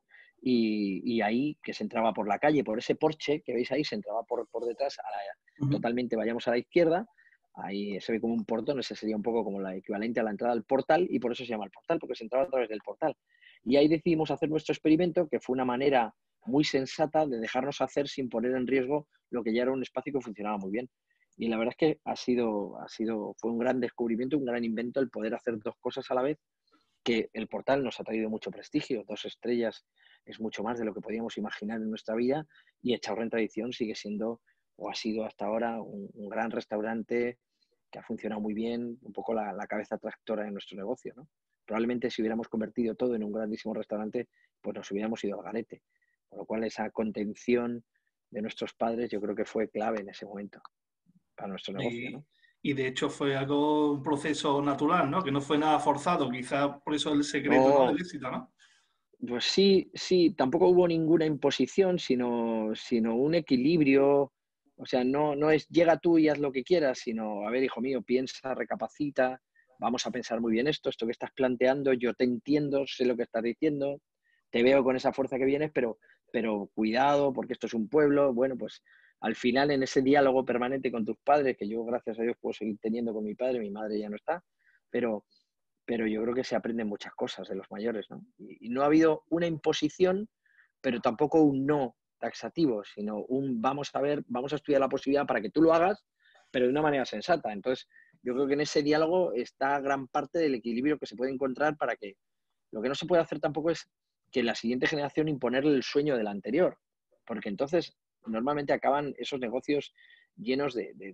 y ahí que se entraba por la calle, por ese porche que veis ahí, se entraba por detrás, totalmente vayamos a la izquierda, ahí se ve como un portón, ese sería un poco como la equivalente a la entrada al portal, y por eso se llama el portal, porque se entraba a través del portal. Y ahí decidimos hacer nuestro experimento, que fue una manera muy sensata de dejarnos hacer sin poner en riesgo lo que ya era un espacio que funcionaba muy bien. Y la verdad es que fue un gran descubrimiento, un gran invento el poder hacer dos cosas a la vez, que el portal nos ha traído mucho prestigio. 2 estrellas es mucho más de lo que podíamos imaginar en nuestra vida, y Echaurren Tradición sigue siendo, o ha sido hasta ahora, un gran restaurante que ha funcionado muy bien, un poco la cabeza tractora de nuestro negocio, ¿no? Probablemente si hubiéramos convertido todo en un grandísimo restaurante, pues nos hubiéramos ido al garete. Con lo cual esa contención de nuestros padres yo creo que fue clave en ese momento para nuestro negocio, ¿no? Y de hecho fue algo, un proceso natural, ¿no? Que no fue nada forzado, quizás por eso el secreto, ¿no? No, Del éxito, ¿no? pues sí, tampoco hubo ninguna imposición, sino un equilibrio. O sea, no es llega tú y haz lo que quieras, sino, a ver, hijo mío, piensa, recapacita, vamos a pensar muy bien esto que estás planteando, yo te entiendo, sé lo que estás diciendo, te veo con esa fuerza que vienes, pero cuidado, porque esto es un pueblo. Bueno, pues al final en ese diálogo permanente con tus padres, que yo gracias a Dios puedo seguir teniendo con mi padre, mi madre ya no está, pero yo creo que se aprenden muchas cosas de los mayores, ¿no? Y no ha habido una imposición, pero tampoco un no taxativo, sino un vamos a ver, vamos a estudiar la posibilidad para que tú lo hagas, pero de una manera sensata. Entonces, yo creo que en ese diálogo está gran parte del equilibrio que se puede encontrar para que lo que no se puede hacer tampoco es que la siguiente generación imponerle el sueño de la anterior, porque entonces normalmente acaban esos negocios llenos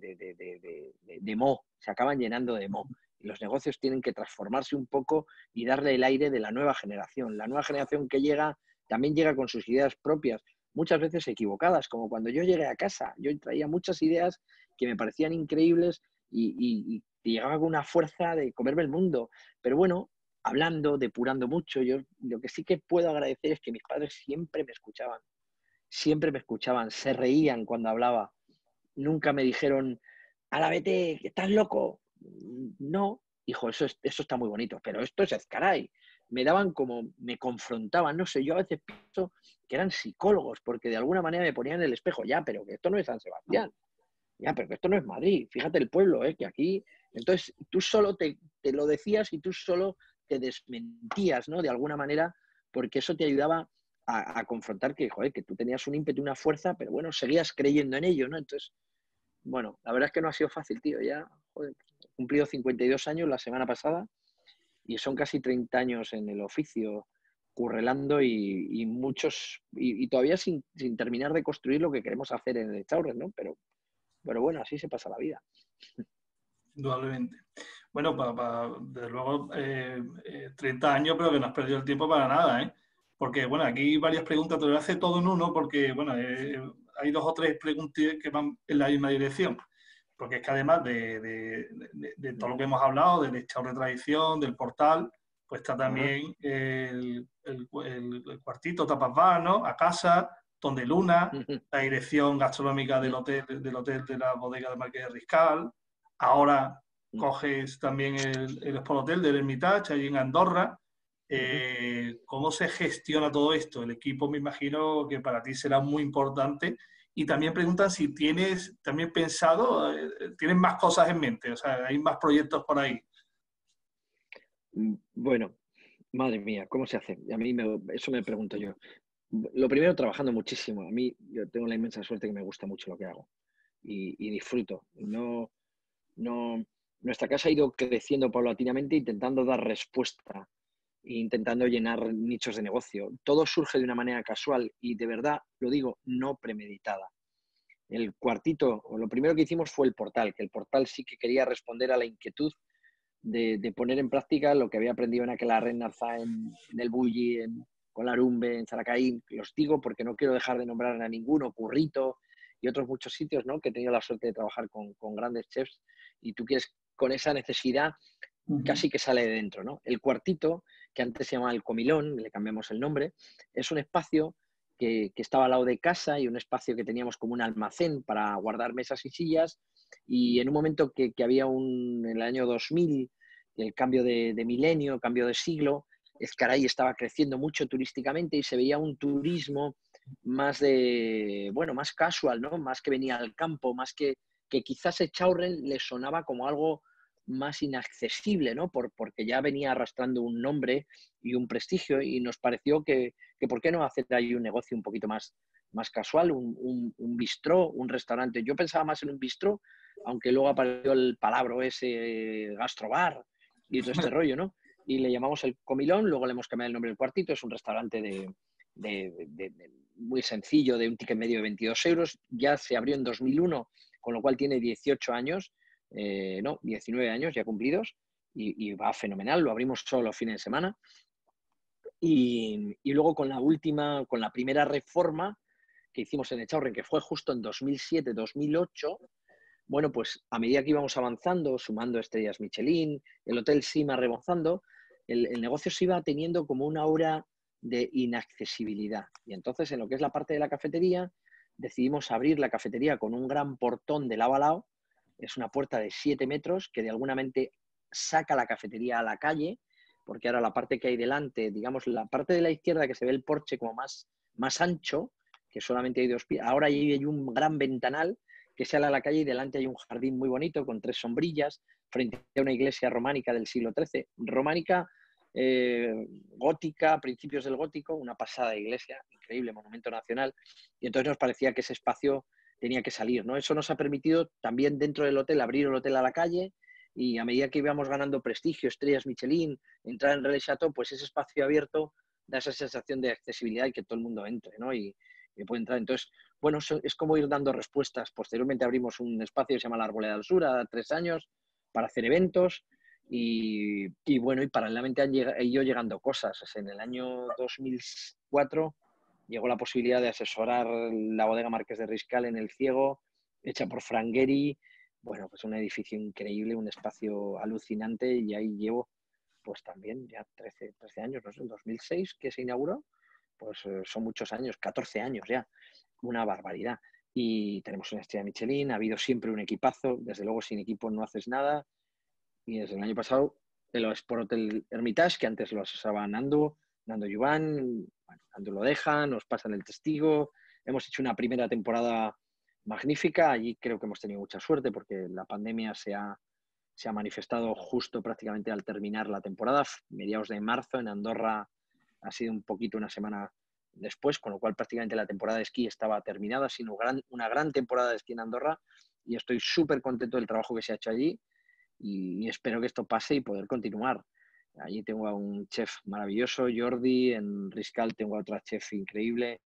de moho, se acaban llenando de moho. Los negocios tienen que transformarse un poco y darle el aire de la nueva generación. La nueva generación que llega también llega con sus ideas propias, muchas veces equivocadas, como cuando yo llegué a casa. Yo traía muchas ideas que me parecían increíbles y llegaba con una fuerza de comerme el mundo. Pero bueno, hablando, depurando mucho, yo lo que sí que puedo agradecer es que mis padres siempre me escuchaban, se reían cuando hablaba. Nunca me dijeron, ala, vete, que estás loco. No, hijo, eso está muy bonito, pero esto es Ezcaray. Me daban como, me confrontaban, no sé, yo a veces pienso que eran psicólogos, porque de alguna manera me ponían en el espejo, ya, pero que esto no es San Sebastián, ya, pero que esto no es Madrid, fíjate el pueblo, que aquí... Entonces, tú solo te lo decías y tú solo te desmentías, ¿no? De alguna manera, porque eso te ayudaba a confrontar que, joder, que tú tenías un ímpetu, una fuerza, pero bueno, seguías creyendo en ello, ¿no? Entonces, bueno, la verdad es que no ha sido fácil, tío. Ya, joder, he cumplido 52 años la semana pasada y son casi 30 años en el oficio, currelando y muchos, y todavía sin terminar de construir lo que queremos hacer en el Echaurren, ¿no? Pero bueno, así se pasa la vida. Indudablemente. Bueno, desde luego, 30 años, pero que no has perdido el tiempo para nada, ¿eh? Porque, bueno, aquí varias preguntas, te voy a hacer todo en uno, porque, bueno, hay dos o tres preguntas que van en la misma dirección. Porque es que además de todo lo que hemos hablado, del echado de tradición, del portal, pues está también el cuartito Tapas Bar, ¿no? A casa, Donde Luna, la dirección gastronómica del hotel de la bodega de Marqués de Riscal. Ahora coges también el Sport Hotel del Hermitage, allí en Andorra. ¿Cómo se gestiona todo esto? El equipo, me imagino que para ti será muy importante. Y también preguntan si tienes también pensado, tienes más cosas en mente, o sea, hay más proyectos por ahí. Bueno, madre mía, ¿cómo se hace? A mí eso me pregunto yo. Lo primero, trabajando muchísimo. A mí, yo tengo la inmensa suerte que me gusta mucho lo que hago y disfruto. Nuestra casa ha ido creciendo paulatinamente, intentando dar respuesta e intentando llenar nichos de negocio. Todo surge de una manera casual y, de verdad, lo digo, no premeditada. El cuartito, o lo primero que hicimos fue el portal, que el portal sí que quería responder a la inquietud de poner en práctica lo que había aprendido en aquella red Narza, en el Bulli, con la Arumbe, en Zaracaín. Los digo porque no quiero dejar de nombrar a ninguno, Currito y otros muchos sitios, ¿no? Que he tenido la suerte de trabajar con grandes chefs y tú quieres con esa necesidad casi que sale de dentro, ¿no? El cuartito, que antes se llamaba el Comilón, le cambiamos el nombre, es un espacio que estaba al lado de casa y un espacio que teníamos como un almacén para guardar mesas y sillas, y en un momento que había en el año 2000, el cambio de milenio, cambio de siglo, Ezcaray estaba creciendo mucho turísticamente y se veía un turismo más más casual, ¿no? Más que venía al campo, más que quizás Echaurren le sonaba como algo más inaccesible, ¿no? Porque ya venía arrastrando un nombre y un prestigio y nos pareció que ¿por qué no hacer ahí un negocio un poquito más casual, un bistró, un restaurante? Yo pensaba más en un bistró, aunque luego apareció el palabra ese gastrobar y todo este rollo, ¿no? Y le llamamos el Comilón, luego le hemos cambiado el nombre del cuartito, es un restaurante muy sencillo, de un ticket medio de 22 euros, ya se abrió en 2001, con lo cual tiene 18 años, 19 años ya cumplidos, y va fenomenal, lo abrimos solo los fines de semana. Y luego con la primera reforma que hicimos en Echaurren, que fue justo en 2007-2008, bueno, pues a medida que íbamos avanzando, sumando estrellas Michelin, el hotel se iba rebozando, el negocio se iba teniendo como una aura de inaccesibilidad. Y entonces, en lo que es la parte de la cafetería, decidimos abrir la cafetería con un gran portón de lado a lado. Es una puerta de 7 metros que de alguna manera saca la cafetería a la calle, porque ahora la parte que hay delante, digamos, la parte de la izquierda que se ve el porche como más ancho, que solamente hay 2 pies, ahora hay un gran ventanal que sale a la calle y delante hay un jardín muy bonito con 3 sombrillas frente a una iglesia románica del siglo XIII. Románica, gótica, principios del gótico, una pasada de iglesia, increíble, monumento nacional. Y entonces nos parecía que ese espacio tenía que salir, ¿no? Eso nos ha permitido también dentro del hotel abrir el hotel a la calle, y a medida que íbamos ganando prestigio, estrellas Michelin, entrar en Relais Chateau, pues ese espacio abierto da esa sensación de accesibilidad y que todo el mundo entre, ¿no? Y puede entrar. Entonces, bueno, es como ir dando respuestas. Posteriormente abrimos un espacio que se llama la Arboleda del Sur, a 3 años, para hacer eventos. Y bueno, y paralelamente han ido llegando cosas. O sea, en el año 2004 llegó la posibilidad de asesorar la bodega Marqués de Riscal en El Ciego, hecha por Frank Gehry. Bueno, pues un edificio increíble, un espacio alucinante, y ahí llevo pues también ya 13 años, no sé, en 2006 que se inauguró, pues son muchos años, 14 años ya, una barbaridad. Y tenemos una estrella Michelin, ha habido siempre un equipazo, desde luego sin equipo no haces nada, y desde el año pasado el Sport Hotel Hermitage, que antes lo asesoraba Nando Yuvan, bueno, Nando lo deja, nos pasan el testigo, hemos hecho una primera temporada magnífica, allí creo que hemos tenido mucha suerte porque la pandemia se ha manifestado justo prácticamente al terminar la temporada, mediados de marzo. En Andorra ha sido un poquito una semana después, con lo cual prácticamente la temporada de esquí estaba terminada, sino una gran temporada de esquí en Andorra, y estoy súper contento del trabajo que se ha hecho allí, y espero que esto pase y poder continuar. Allí tengo a un chef maravilloso, Jordi, en Riscal tengo a otra chef increíble,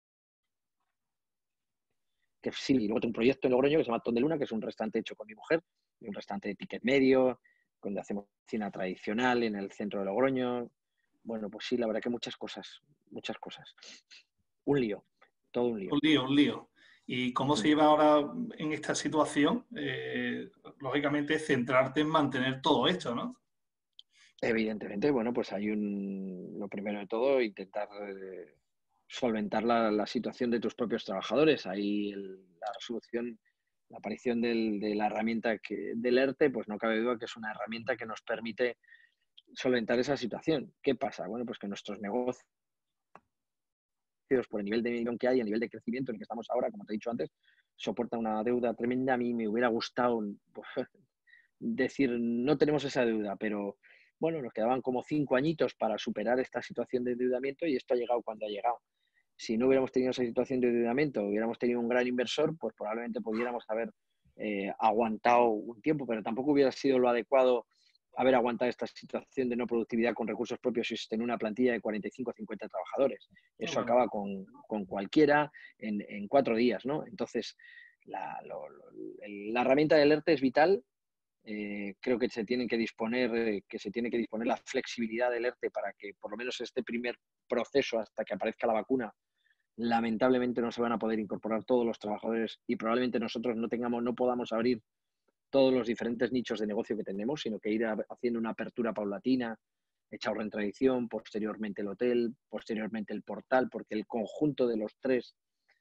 que sí, y luego tengo un proyecto en Logroño que se llama Ton de Luna, que es un restaurante hecho con mi mujer, un restaurante de ticket medio, donde hacemos cocina tradicional en el centro de Logroño. Bueno, pues sí, la verdad que muchas cosas, muchas cosas. Un lío, todo un lío. Un lío, un lío. ¿Y cómo se lleva ahora en esta situación? Lógicamente, centrarte en mantener todo esto, ¿no? Evidentemente, bueno, pues lo primero de todo, intentar solventar la situación de tus propios trabajadores. Ahí la resolución, la aparición de la herramienta del ERTE, pues no cabe duda que es una herramienta que nos permite solventar esa situación. ¿Qué pasa? Bueno, pues que nuestros negocios, por el nivel de millón que hay, el nivel de crecimiento en el que estamos ahora, como te he dicho antes, soporta una deuda tremenda. A mí me hubiera gustado decir, no tenemos esa deuda, pero bueno, nos quedaban como 5 añitos para superar esta situación de endeudamiento y esto ha llegado cuando ha llegado. Si no hubiéramos tenido esa situación de endeudamiento, hubiéramos tenido un gran inversor, pues probablemente pudiéramos haber aguantado un tiempo, pero tampoco hubiera sido lo adecuado haber aguantado esta situación de no productividad con recursos propios y sostener una plantilla de 45 o 50 trabajadores. Eso Claro. acaba con cualquiera en 4 días, ¿no? Entonces, la herramienta del ERTE es vital. Creo que se tiene que disponer la flexibilidad del ERTE para que por lo menos este primer proceso hasta que aparezca la vacuna, lamentablemente no se van a poder incorporar todos los trabajadores y probablemente nosotros no podamos abrir todos los diferentes nichos de negocio que tenemos, sino que ir haciendo una apertura paulatina, Echaurren en tradición, posteriormente el hotel, posteriormente el portal, porque el conjunto de los tres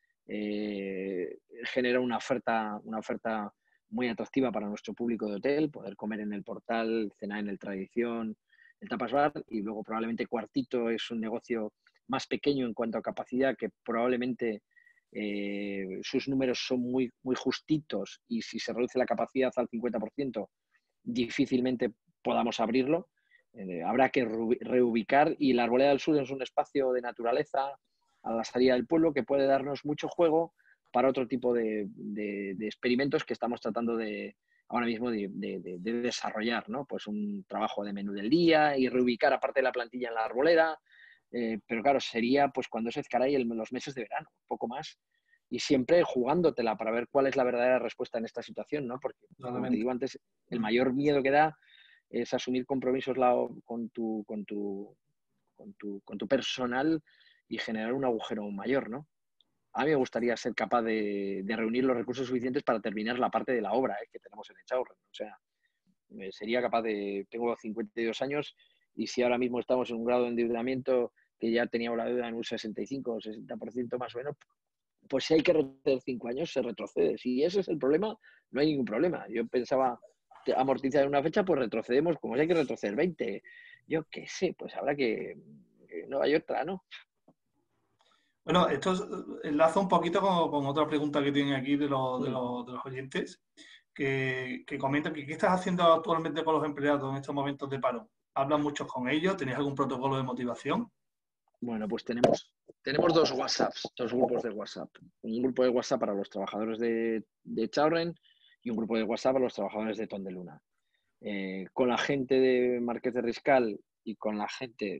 genera una oferta muy atractiva para nuestro público de hotel, poder comer en el portal, cenar en el tradición, el tapas bar, y luego probablemente Cuartito es un negocio más pequeño en cuanto a capacidad, que probablemente sus números son muy, muy justitos y si se reduce la capacidad al 50%, difícilmente podamos abrirlo. Habrá que reubicar y la Arboleda del Sur es un espacio de naturaleza a la salida del pueblo que puede darnos mucho juego para otro tipo de experimentos que estamos tratando ahora mismo de desarrollar, ¿no? Pues un trabajo de menú del día y reubicar aparte de la plantilla en la Arboleda, pero claro, sería pues cuando se Ezcaray los meses de verano, poco más, y siempre jugándotela para ver cuál es la verdadera respuesta en esta situación, ¿no? Porque, como te Totalmente. digo antes, el mayor miedo que da es asumir compromisos con tu personal y generar un agujero mayor, ¿no? A mí me gustaría ser capaz de reunir los recursos suficientes para terminar la parte de la obra que tenemos en Echaurren. O sea, sería capaz tengo 52 años y si ahora mismo estamos en un grado de endeudamiento que ya teníamos la deuda en un 65 o 60% más o menos, pues si hay que retroceder 5 años, se retrocede. Si ese es el problema, no hay ningún problema. Yo pensaba amortizar en una fecha, pues retrocedemos, como si hay que retroceder 20. Yo qué sé, pues habrá que no hay otra, ¿no? Bueno, esto enlaza un poquito con otra pregunta que tienen aquí de los oyentes, que comentan que qué estás haciendo actualmente con los empleados en estos momentos de paro. ¿Hablan muchos con ellos? ¿Tenéis algún protocolo de motivación? Bueno, pues tenemos dos WhatsApps, dos grupos de WhatsApp. Un grupo de WhatsApp para los trabajadores de Chaurren y un grupo de WhatsApp para los trabajadores de Tondeluna. Con la gente de Marqués de Riscal y con la gente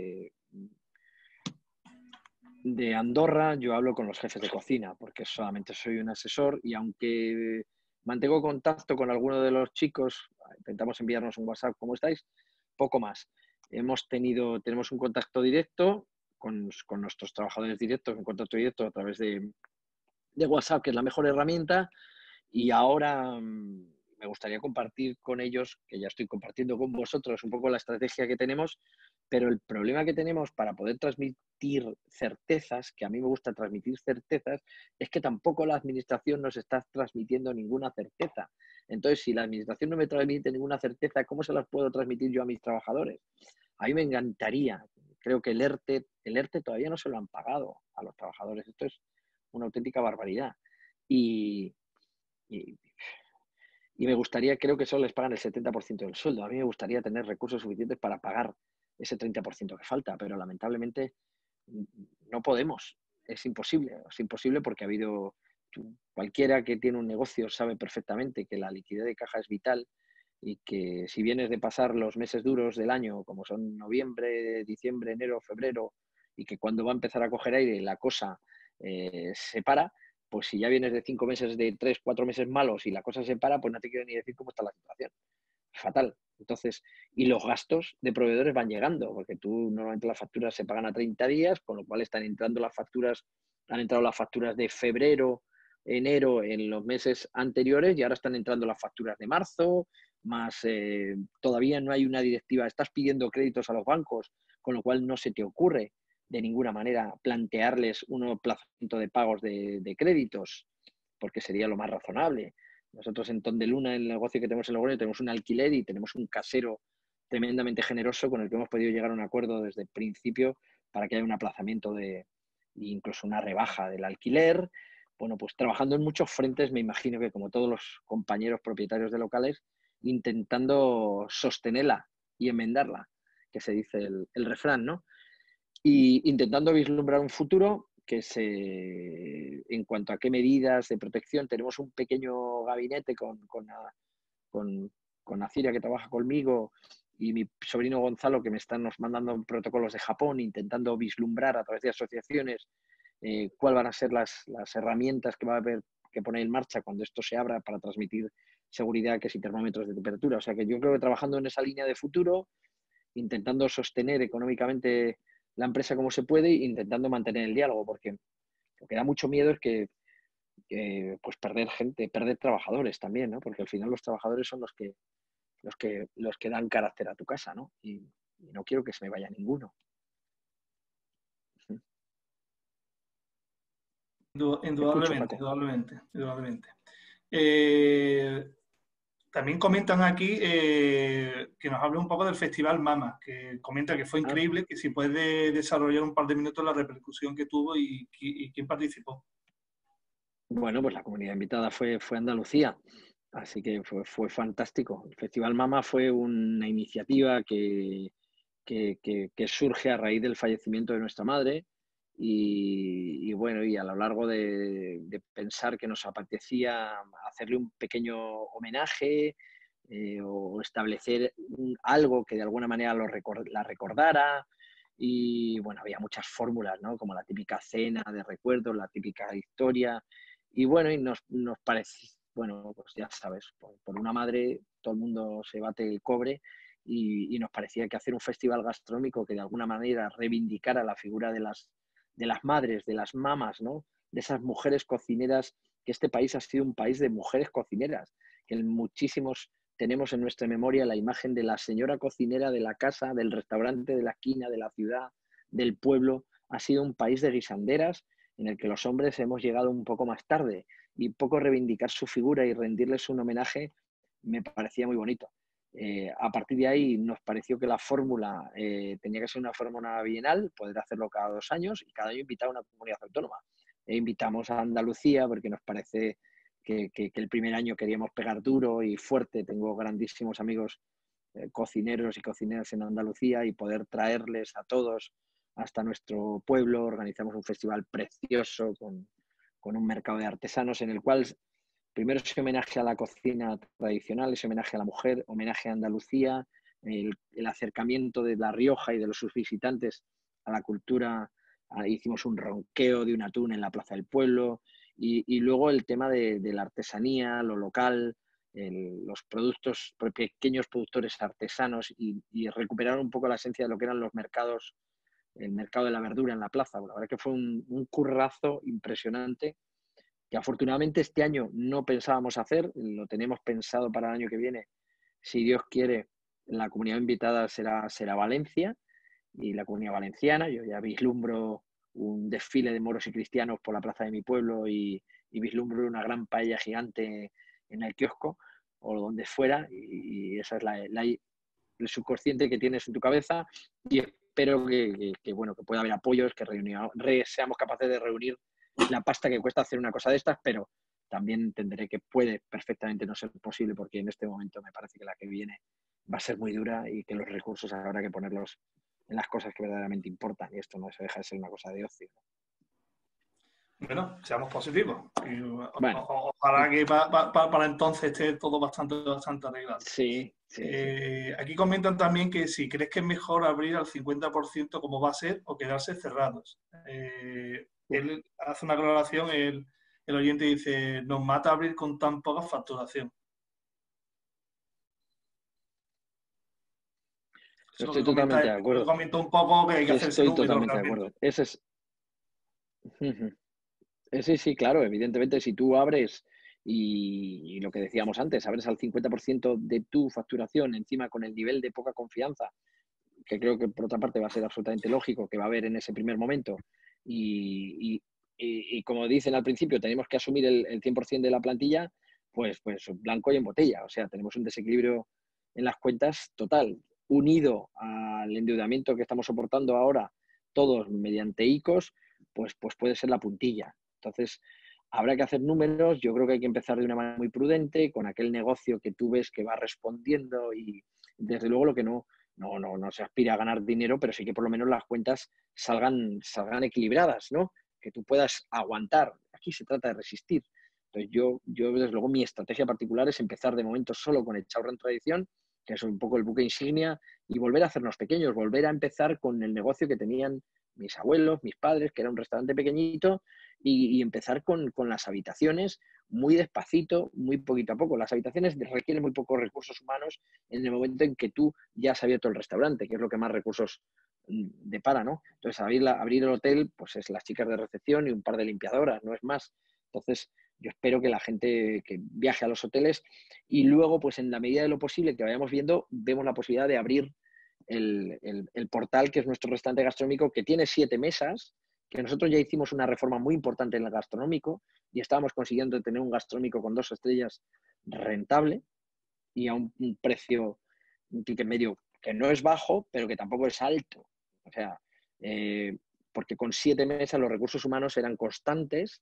de Andorra, yo hablo con los jefes de cocina, porque solamente soy un asesor y aunque mantengo contacto con alguno de los chicos, intentamos enviarnos un WhatsApp, ¿cómo estáis? Poco más. Tenemos un contacto directo con nuestros trabajadores directos, un contacto directo a través de WhatsApp, que es la mejor herramienta, y ahora me gustaría compartir con ellos, que ya estoy compartiendo con vosotros un poco la estrategia que tenemos, pero el problema que tenemos para poder transmitir certezas, que a mí me gusta transmitir certezas, es que tampoco la administración nos está transmitiendo ninguna certeza. Entonces, si la administración no me transmite ninguna certeza, ¿cómo se las puedo transmitir yo a mis trabajadores? A mí me encantaría. Creo que el ERTE todavía no se lo han pagado a los trabajadores. Esto es una auténtica barbaridad. Y, y, y me gustaría, creo que solo les pagan el 70% del sueldo. A mí me gustaría tener recursos suficientes para pagar ese 30% que falta, pero lamentablemente no podemos. Es imposible porque ha habido cualquiera que tiene un negocio sabe perfectamente que la liquidez de caja es vital y que si vienes de pasar los meses duros del año, como son noviembre, diciembre, enero, febrero, y que cuando va a empezar a coger aire la cosa se para, pues si ya vienes de 5 meses, de 3, 4 meses malos y la cosa se para, pues no te quiero ni decir cómo está la situación. Fatal. Entonces, y los gastos de proveedores van llegando, porque tú normalmente las facturas se pagan a 30 días, con lo cual han entrado las facturas de febrero enero en los meses anteriores y ahora están entrando las facturas de marzo, más todavía no hay una directiva, estás pidiendo créditos a los bancos, con lo cual no se te ocurre de ninguna manera plantearles un aplazamiento de pagos de créditos, porque sería lo más razonable. Nosotros en Tondeluna, en el negocio que tenemos en Logroño, tenemos un alquiler y tenemos un casero tremendamente generoso con el que hemos podido llegar a un acuerdo desde el principio para que haya un aplazamiento de incluso una rebaja del alquiler. Bueno, pues trabajando en muchos frentes, me imagino que como todos los compañeros propietarios de locales, intentando sostenerla y enmendarla, que se dice el refrán, ¿no? Y intentando vislumbrar un futuro que en cuanto a qué medidas de protección, tenemos un pequeño gabinete con Asiria que trabaja conmigo y mi sobrino Gonzalo que nos mandando protocolos de Japón, intentando vislumbrar a través de asociaciones cuáles van a ser las herramientas que va a haber que poner en marcha cuando esto se abra para transmitir seguridad, que si termómetros de temperatura. O sea que yo creo que trabajando en esa línea de futuro, intentando sostener económicamente la empresa como se puede e intentando mantener el diálogo, porque lo que da mucho miedo es que pues perder gente, perder trabajadores también, ¿no? Porque al final los trabajadores son los que dan carácter a tu casa, ¿no? Y no quiero que se me vaya ninguno. Indudablemente, Escucho, indudablemente. También comentan aquí que nos hable un poco del Festival Mama, que comenta que fue Paco. increíble, que si puede desarrollar un par de minutos la repercusión que tuvo y quién participó. Bueno, pues la comunidad invitada fue Andalucía, así que fue fantástico. El Festival Mama fue una iniciativa que surge a raíz del fallecimiento de nuestra madre y bueno, y a lo largo de pensar que nos apetecía hacerle un pequeño homenaje o establecer algo que de alguna manera la recordara. Y bueno, había muchas fórmulas, ¿no? Como la típica cena de recuerdos, la típica historia. Y bueno, y nos parece, bueno, pues ya sabes, por una madre todo el mundo se bate el cobre y nos parecía que hacer un festival gastronómico que de alguna manera reivindicara la figura de las madres, de las mamas, ¿no? De esas mujeres cocineras, que este país ha sido un país de mujeres cocineras, que muchísimos tenemos en nuestra memoria la imagen de la señora cocinera de la casa, del restaurante, de la esquina, de la ciudad, del pueblo. Ha sido un país de guisanderas en el que los hombres hemos llegado un poco más tarde y poco reivindicar su figura y rendirles un homenaje me parecía muy bonito. A partir de ahí nos pareció que la fórmula tenía que ser una fórmula bienal, poder hacerlo cada 2 años y cada año invitar a una comunidad autónoma. Invitamos a Andalucía porque nos parece que el primer año queríamos pegar duro y fuerte. Tengo grandísimos amigos cocineros y cocineras en Andalucía y poder traerles a todos hasta nuestro pueblo. Organizamos un festival precioso con un mercado de artesanos en el cual primero ese homenaje a la cocina tradicional, ese homenaje a la mujer, homenaje a Andalucía, el acercamiento de La Rioja y de sus visitantes a la cultura. Hicimos un ronqueo de un atún en la Plaza del Pueblo y luego el tema de la artesanía, lo local, los productos, pequeños productores artesanos y recuperar un poco la esencia de lo que eran los mercados, el mercado de la verdura en la plaza. Bueno, la verdad que fue un currazo impresionante que afortunadamente este año no pensábamos hacer, lo tenemos pensado para el año que viene. Si Dios quiere, la comunidad invitada será Valencia y la comunidad valenciana. Yo ya vislumbro un desfile de moros y cristianos por la plaza de mi pueblo y vislumbro una gran paella gigante en el kiosco o donde fuera y esa es el subconsciente que tienes en tu cabeza y espero bueno, que pueda haber apoyos, que seamos capaces de reunir la pasta que cuesta hacer una cosa de estas, pero también entenderé que puede perfectamente no ser posible porque en este momento me parece que la que viene va a ser muy dura y que los recursos habrá que ponerlos en las cosas que verdaderamente importan y esto no se deja de ser una cosa de ocio. Bueno, seamos positivos. Y Bueno, ojalá que para entonces esté todo bastante arreglado. sí. Aquí comentan también que si crees que es mejor abrir al 50% como va a ser o quedarse cerrados. Él hace una aclaración, el oyente dice, nos mata abrir con tan poca facturación. Eso es lo Estoy que comenta totalmente él. de acuerdo. Comenta un poco que hay que hacerse Estoy números totalmente de realmente. acuerdo. Ese es... Sí, sí, claro, evidentemente si tú abres y lo que decíamos antes, abres al 50% de tu facturación encima con el nivel de poca confianza, que creo que por otra parte va a ser absolutamente lógico que va a haber en ese primer momento y, y como dicen al principio, tenemos que asumir el 100% de la plantilla, pues blanco y en botella, o sea, tenemos un desequilibrio en las cuentas total, unido al endeudamiento que estamos soportando ahora todos mediante ICOs, pues puede ser la puntilla. Entonces, habrá que hacer números, yo creo que hay que empezar de una manera muy prudente, con aquel negocio que tú ves que va respondiendo y desde luego lo que no se aspira a ganar dinero, pero sí que por lo menos las cuentas salgan equilibradas, ¿no? Que tú puedas aguantar. Aquí se trata de resistir. Entonces yo desde luego, mi estrategia particular es empezar de momento solo con el Chaurra en tradición, que es un poco el buque insignia, y volver a hacernos pequeños, volver a empezar con el negocio que tenían mis abuelos, mis padres, que era un restaurante pequeñito, y empezar con las habitaciones muy despacito, muy poquito a poco. Las habitaciones requieren muy pocos recursos humanos en el momento en que tú ya has abierto el restaurante, que es lo que más recursos depara, ¿no? Entonces, abrir el hotel, pues es las chicas de recepción y un par de limpiadoras, no es más. Entonces, yo espero que la gente que viaje a los hoteles y luego, pues en la medida de lo posible que vayamos viendo, vemos la posibilidad de abrir el portal, que es nuestro restaurante gastronómico, que tiene 7 mesas, que nosotros ya hicimos una reforma muy importante en el gastronómico y estábamos consiguiendo tener un gastronómico con 2 estrellas rentable y a un precio, un ticket medio que no es bajo, pero que tampoco es alto. O sea, porque con 7 mesas los recursos humanos eran constantes,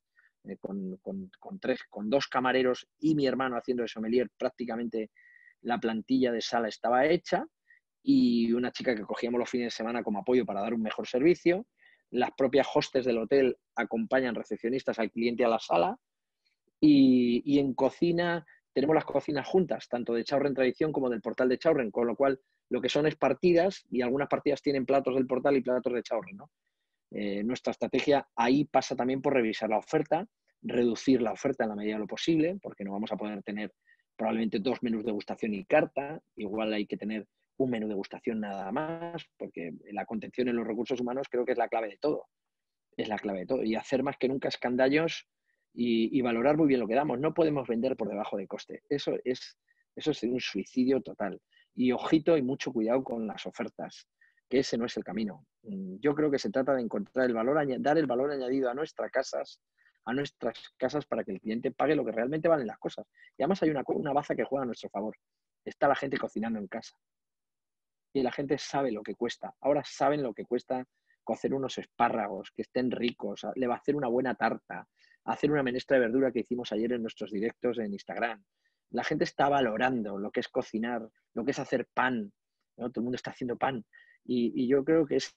con 2 camareros y mi hermano haciendo de sommelier, prácticamente la plantilla de sala estaba hecha y una chica que cogíamos los fines de semana como apoyo para dar un mejor servicio. Las propias hostes del hotel acompañan recepcionistas al cliente a la sala y en cocina tenemos las cocinas juntas, tanto de Chaurren Tradición como del portal de Chaurren, con lo cual lo que son es partidas y algunas partidas tienen platos del portal y platos de Chaurren, ¿no? Nuestra estrategia ahí pasa también por revisar la oferta, reducir la oferta en la medida de lo posible, porque no vamos a poder tener probablemente 2 menús de degustación y carta, igual hay que tener un menú de degustación nada más, porque la contención en los recursos humanos creo que es la clave de todo, es la clave de todo, y hacer más que nunca escandallos y valorar muy bien lo que damos. No podemos vender por debajo de coste, eso es un suicidio total. Y ojito y mucho cuidado con las ofertas, que ese no es el camino. Yo creo que se trata de encontrar el valor, dar el valor añadido a nuestras casas para que el cliente pague lo que realmente valen las cosas. Y además hay una baza que juega a nuestro favor. Está la gente cocinando en casa. Y la gente sabe lo que cuesta. Ahora saben lo que cuesta cocer unos espárragos, que estén ricos, le va a hacer una buena tarta, hacer una menestra de verdura que hicimos ayer en nuestros directos en Instagram. La gente está valorando lo que es cocinar, lo que es hacer pan, ¿no? Todo el mundo está haciendo pan. Y yo creo que ese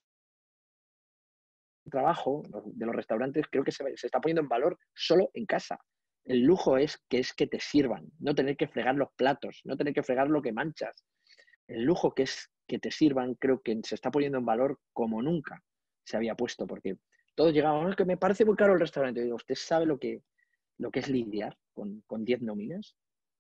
trabajo de los restaurantes creo que se está poniendo en valor solo en casa. El lujo es que te sirvan, no tener que fregar los platos, no tener que fregar lo que manchas. El lujo que es que te sirvan, creo que se está poniendo en valor como nunca se había puesto, porque todos llegaban, es que me parece muy caro el restaurante. Y digo, ¿usted sabe lo que es lidiar con 10 nóminas?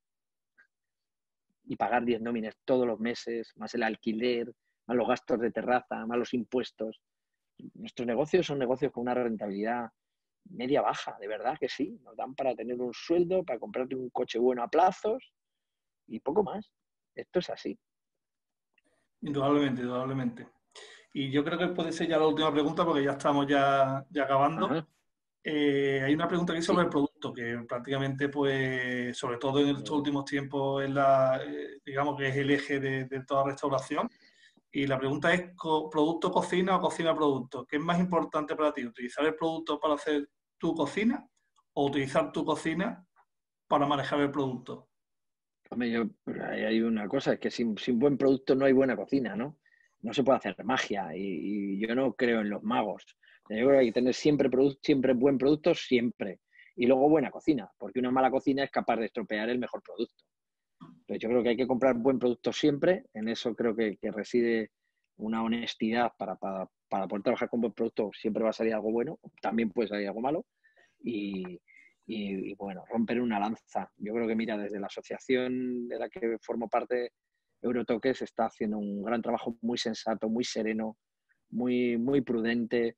Y pagar 10 nóminas todos los meses, más el alquiler, más los gastos de terraza, más los impuestos. Nuestros negocios son negocios con una rentabilidad media baja, de verdad que sí. Nos dan para tener un sueldo, para comprarte un coche bueno a plazos y poco más. Esto es así. Indudablemente, indudablemente. Y yo creo que puede ser ya la última pregunta porque ya estamos ya acabando. Ajá, Hay una pregunta aquí sobre sí. el producto, que prácticamente, pues, sobre todo en estos últimos tiempos, digamos que es el eje de toda restauración. Y la pregunta es, ¿producto cocina o cocina producto? ¿Qué es más importante para ti? ¿Utilizar el producto para hacer tu cocina o utilizar tu cocina para manejar el producto? Hombre, pues hay una cosa, es que sin buen producto no hay buena cocina, ¿no? No se puede hacer magia y yo no creo en los magos. Yo creo que hay que tener siempre buen producto, siempre. Y luego buena cocina, porque una mala cocina es capaz de estropear el mejor producto. Entonces yo creo que hay que comprar buen producto siempre, en eso creo que reside una honestidad para poder trabajar con buen producto, siempre va a salir algo bueno, también puede salir algo malo, y, y, bueno, romper una lanza. Yo creo que, mira, desde la asociación de la que formo parte, Eurotoques, está haciendo un gran trabajo muy sensato, muy sereno, muy prudente.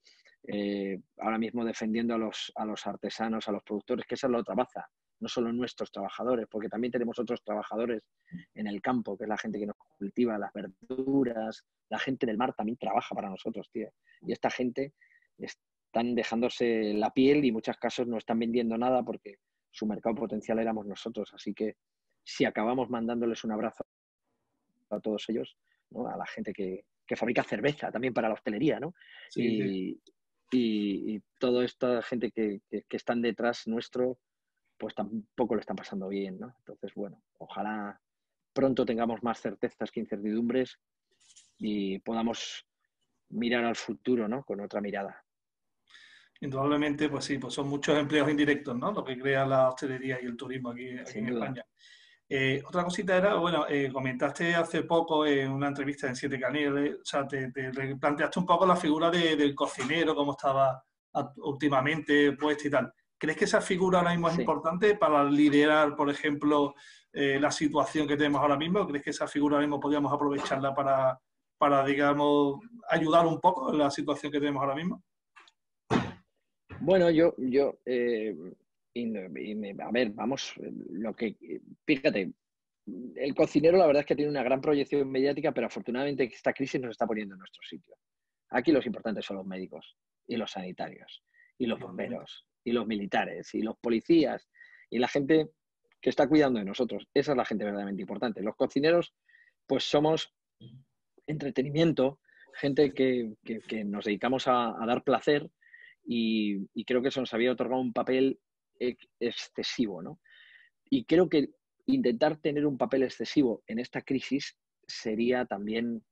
ahora mismo defendiendo a los artesanos, a los productores, que esa es la otra baza, no solo nuestros trabajadores, porque también tenemos otros trabajadores en el campo, que es la gente que nos cultiva las verduras, la gente del mar también trabaja para nosotros, tío. Y esta gente están dejándose la piel y en muchos casos no están vendiendo nada porque su mercado potencial éramos nosotros. Así que si acabamos mandándoles un abrazo a todos ellos, ¿no? A la gente que fabrica cerveza también para la hostelería, ¿no? Sí, sí. Y toda esta gente que están detrás nuestro, pues tampoco lo están pasando bien, ¿no? Entonces, bueno, ojalá pronto tengamos más certezas que incertidumbres y podamos mirar al futuro, ¿no? Con otra mirada. Indudablemente, pues sí, pues son muchos empleos indirectos, ¿no? Lo que crea la hostelería y el turismo aquí Sin en duda. España. Otra cosita era, bueno, comentaste hace poco en una entrevista en Siete Canieles, o sea, te planteaste un poco la figura del cocinero, cómo estaba últimamente puesta y tal. ¿Crees que esa figura ahora mismo es Sí. importante para liderar, por ejemplo, la situación que tenemos ahora mismo? ¿Crees que esa figura ahora mismo podríamos aprovecharla para, digamos, ayudar un poco en la situación que tenemos ahora mismo? Bueno, a ver, vamos, fíjate, el cocinero la verdad es que tiene una gran proyección mediática, pero afortunadamente esta crisis nos está poniendo en nuestro sitio. Aquí los importantes son los médicos y los sanitarios y los Indudablemente. bomberos y los militares y los policías y la gente que está cuidando de nosotros. Esa es la gente verdaderamente importante. Los cocineros, pues somos entretenimiento, gente que nos dedicamos a dar placer y creo que eso nos había otorgado un papel excesivo, ¿no? Y creo que intentar tener un papel excesivo en esta crisis sería también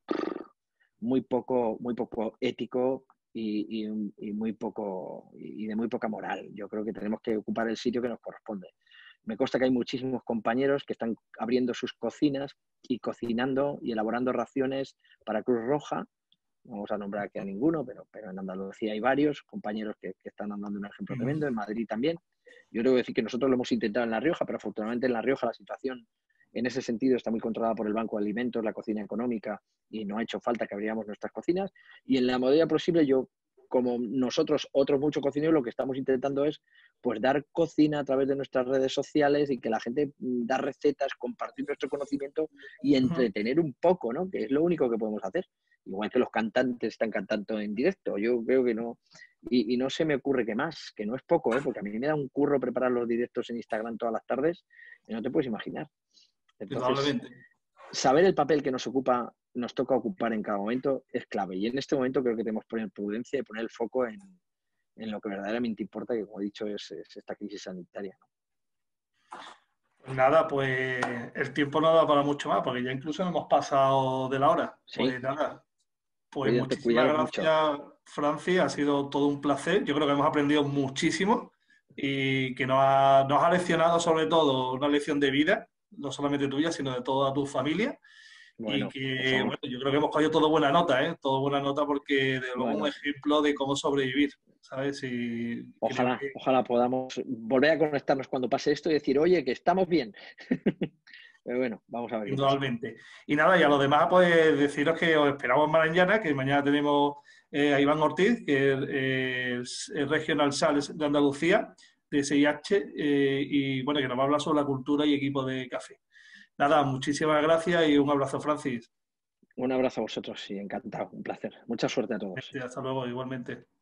muy poco ético y muy poco y de muy poca moral. Yo creo que tenemos que ocupar el sitio que nos corresponde. Me consta que hay muchísimos compañeros que están abriendo sus cocinas y cocinando y elaborando raciones para Cruz Roja. No vamos a nombrar aquí a ninguno, pero en Andalucía hay varios compañeros que están dando un ejemplo tremendo, en Madrid también. Yo tengo que decir que nosotros lo hemos intentado en La Rioja, pero afortunadamente en La Rioja la situación en ese sentido está muy controlada por el Banco de Alimentos, la cocina económica, y no ha hecho falta que abriéramos nuestras cocinas. Y en la medida posible, yo, como nosotros, otros muchos cocineros, lo que estamos intentando es pues dar cocina a través de nuestras redes sociales y que la gente da recetas, compartir nuestro conocimiento y Uh-huh. entretener un poco, ¿no? Que es lo único que podemos hacer. Igual que los cantantes están cantando en directo. Yo creo que no. Y no se me ocurre que más, que no es poco, ¿eh? Porque a mí me da un curro preparar los directos en Instagram todas las tardes y no te puedes imaginar. Entonces, Indudablemente. saber el papel que nos toca ocupar en cada momento es clave. Y en este momento creo que tenemos que poner prudencia y poner el foco en lo que verdaderamente importa, que como he dicho es esta crisis sanitaria, ¿no? Pues nada, pues el tiempo no da para mucho más, porque ya incluso nos hemos pasado de la hora. Sí, Pues nada, pues cuídate, muchísimas cuidaos mucho. gracias, Francis. Ha sido todo un placer. Yo creo que hemos aprendido muchísimo y que nos ha leccionado sobre todo una lección de vida, no solamente tuya, sino de toda tu familia. Y Bueno, por que, favor. bueno, yo creo que hemos cogido todo buena nota, ¿eh? Todo buena nota porque, de luego, un Bueno, ejemplo de cómo sobrevivir, ¿sabes? Y creo ojalá, que, ojalá podamos volver a conectarnos cuando pase esto y decir, oye, que estamos bien. Pero bueno, vamos a ver qué pasa. indudablemente. Y nada, y a los demás, pues deciros que os esperamos mañana, que mañana tenemos a Iván Ortiz, que es el Regional Sales de Andalucía, de SIH, y bueno, que nos va a hablar sobre la cultura y equipo de café. Nada, muchísimas gracias y un abrazo, Francis. Un abrazo a vosotros y encantado, un placer. Mucha suerte a todos. Hasta luego, igualmente.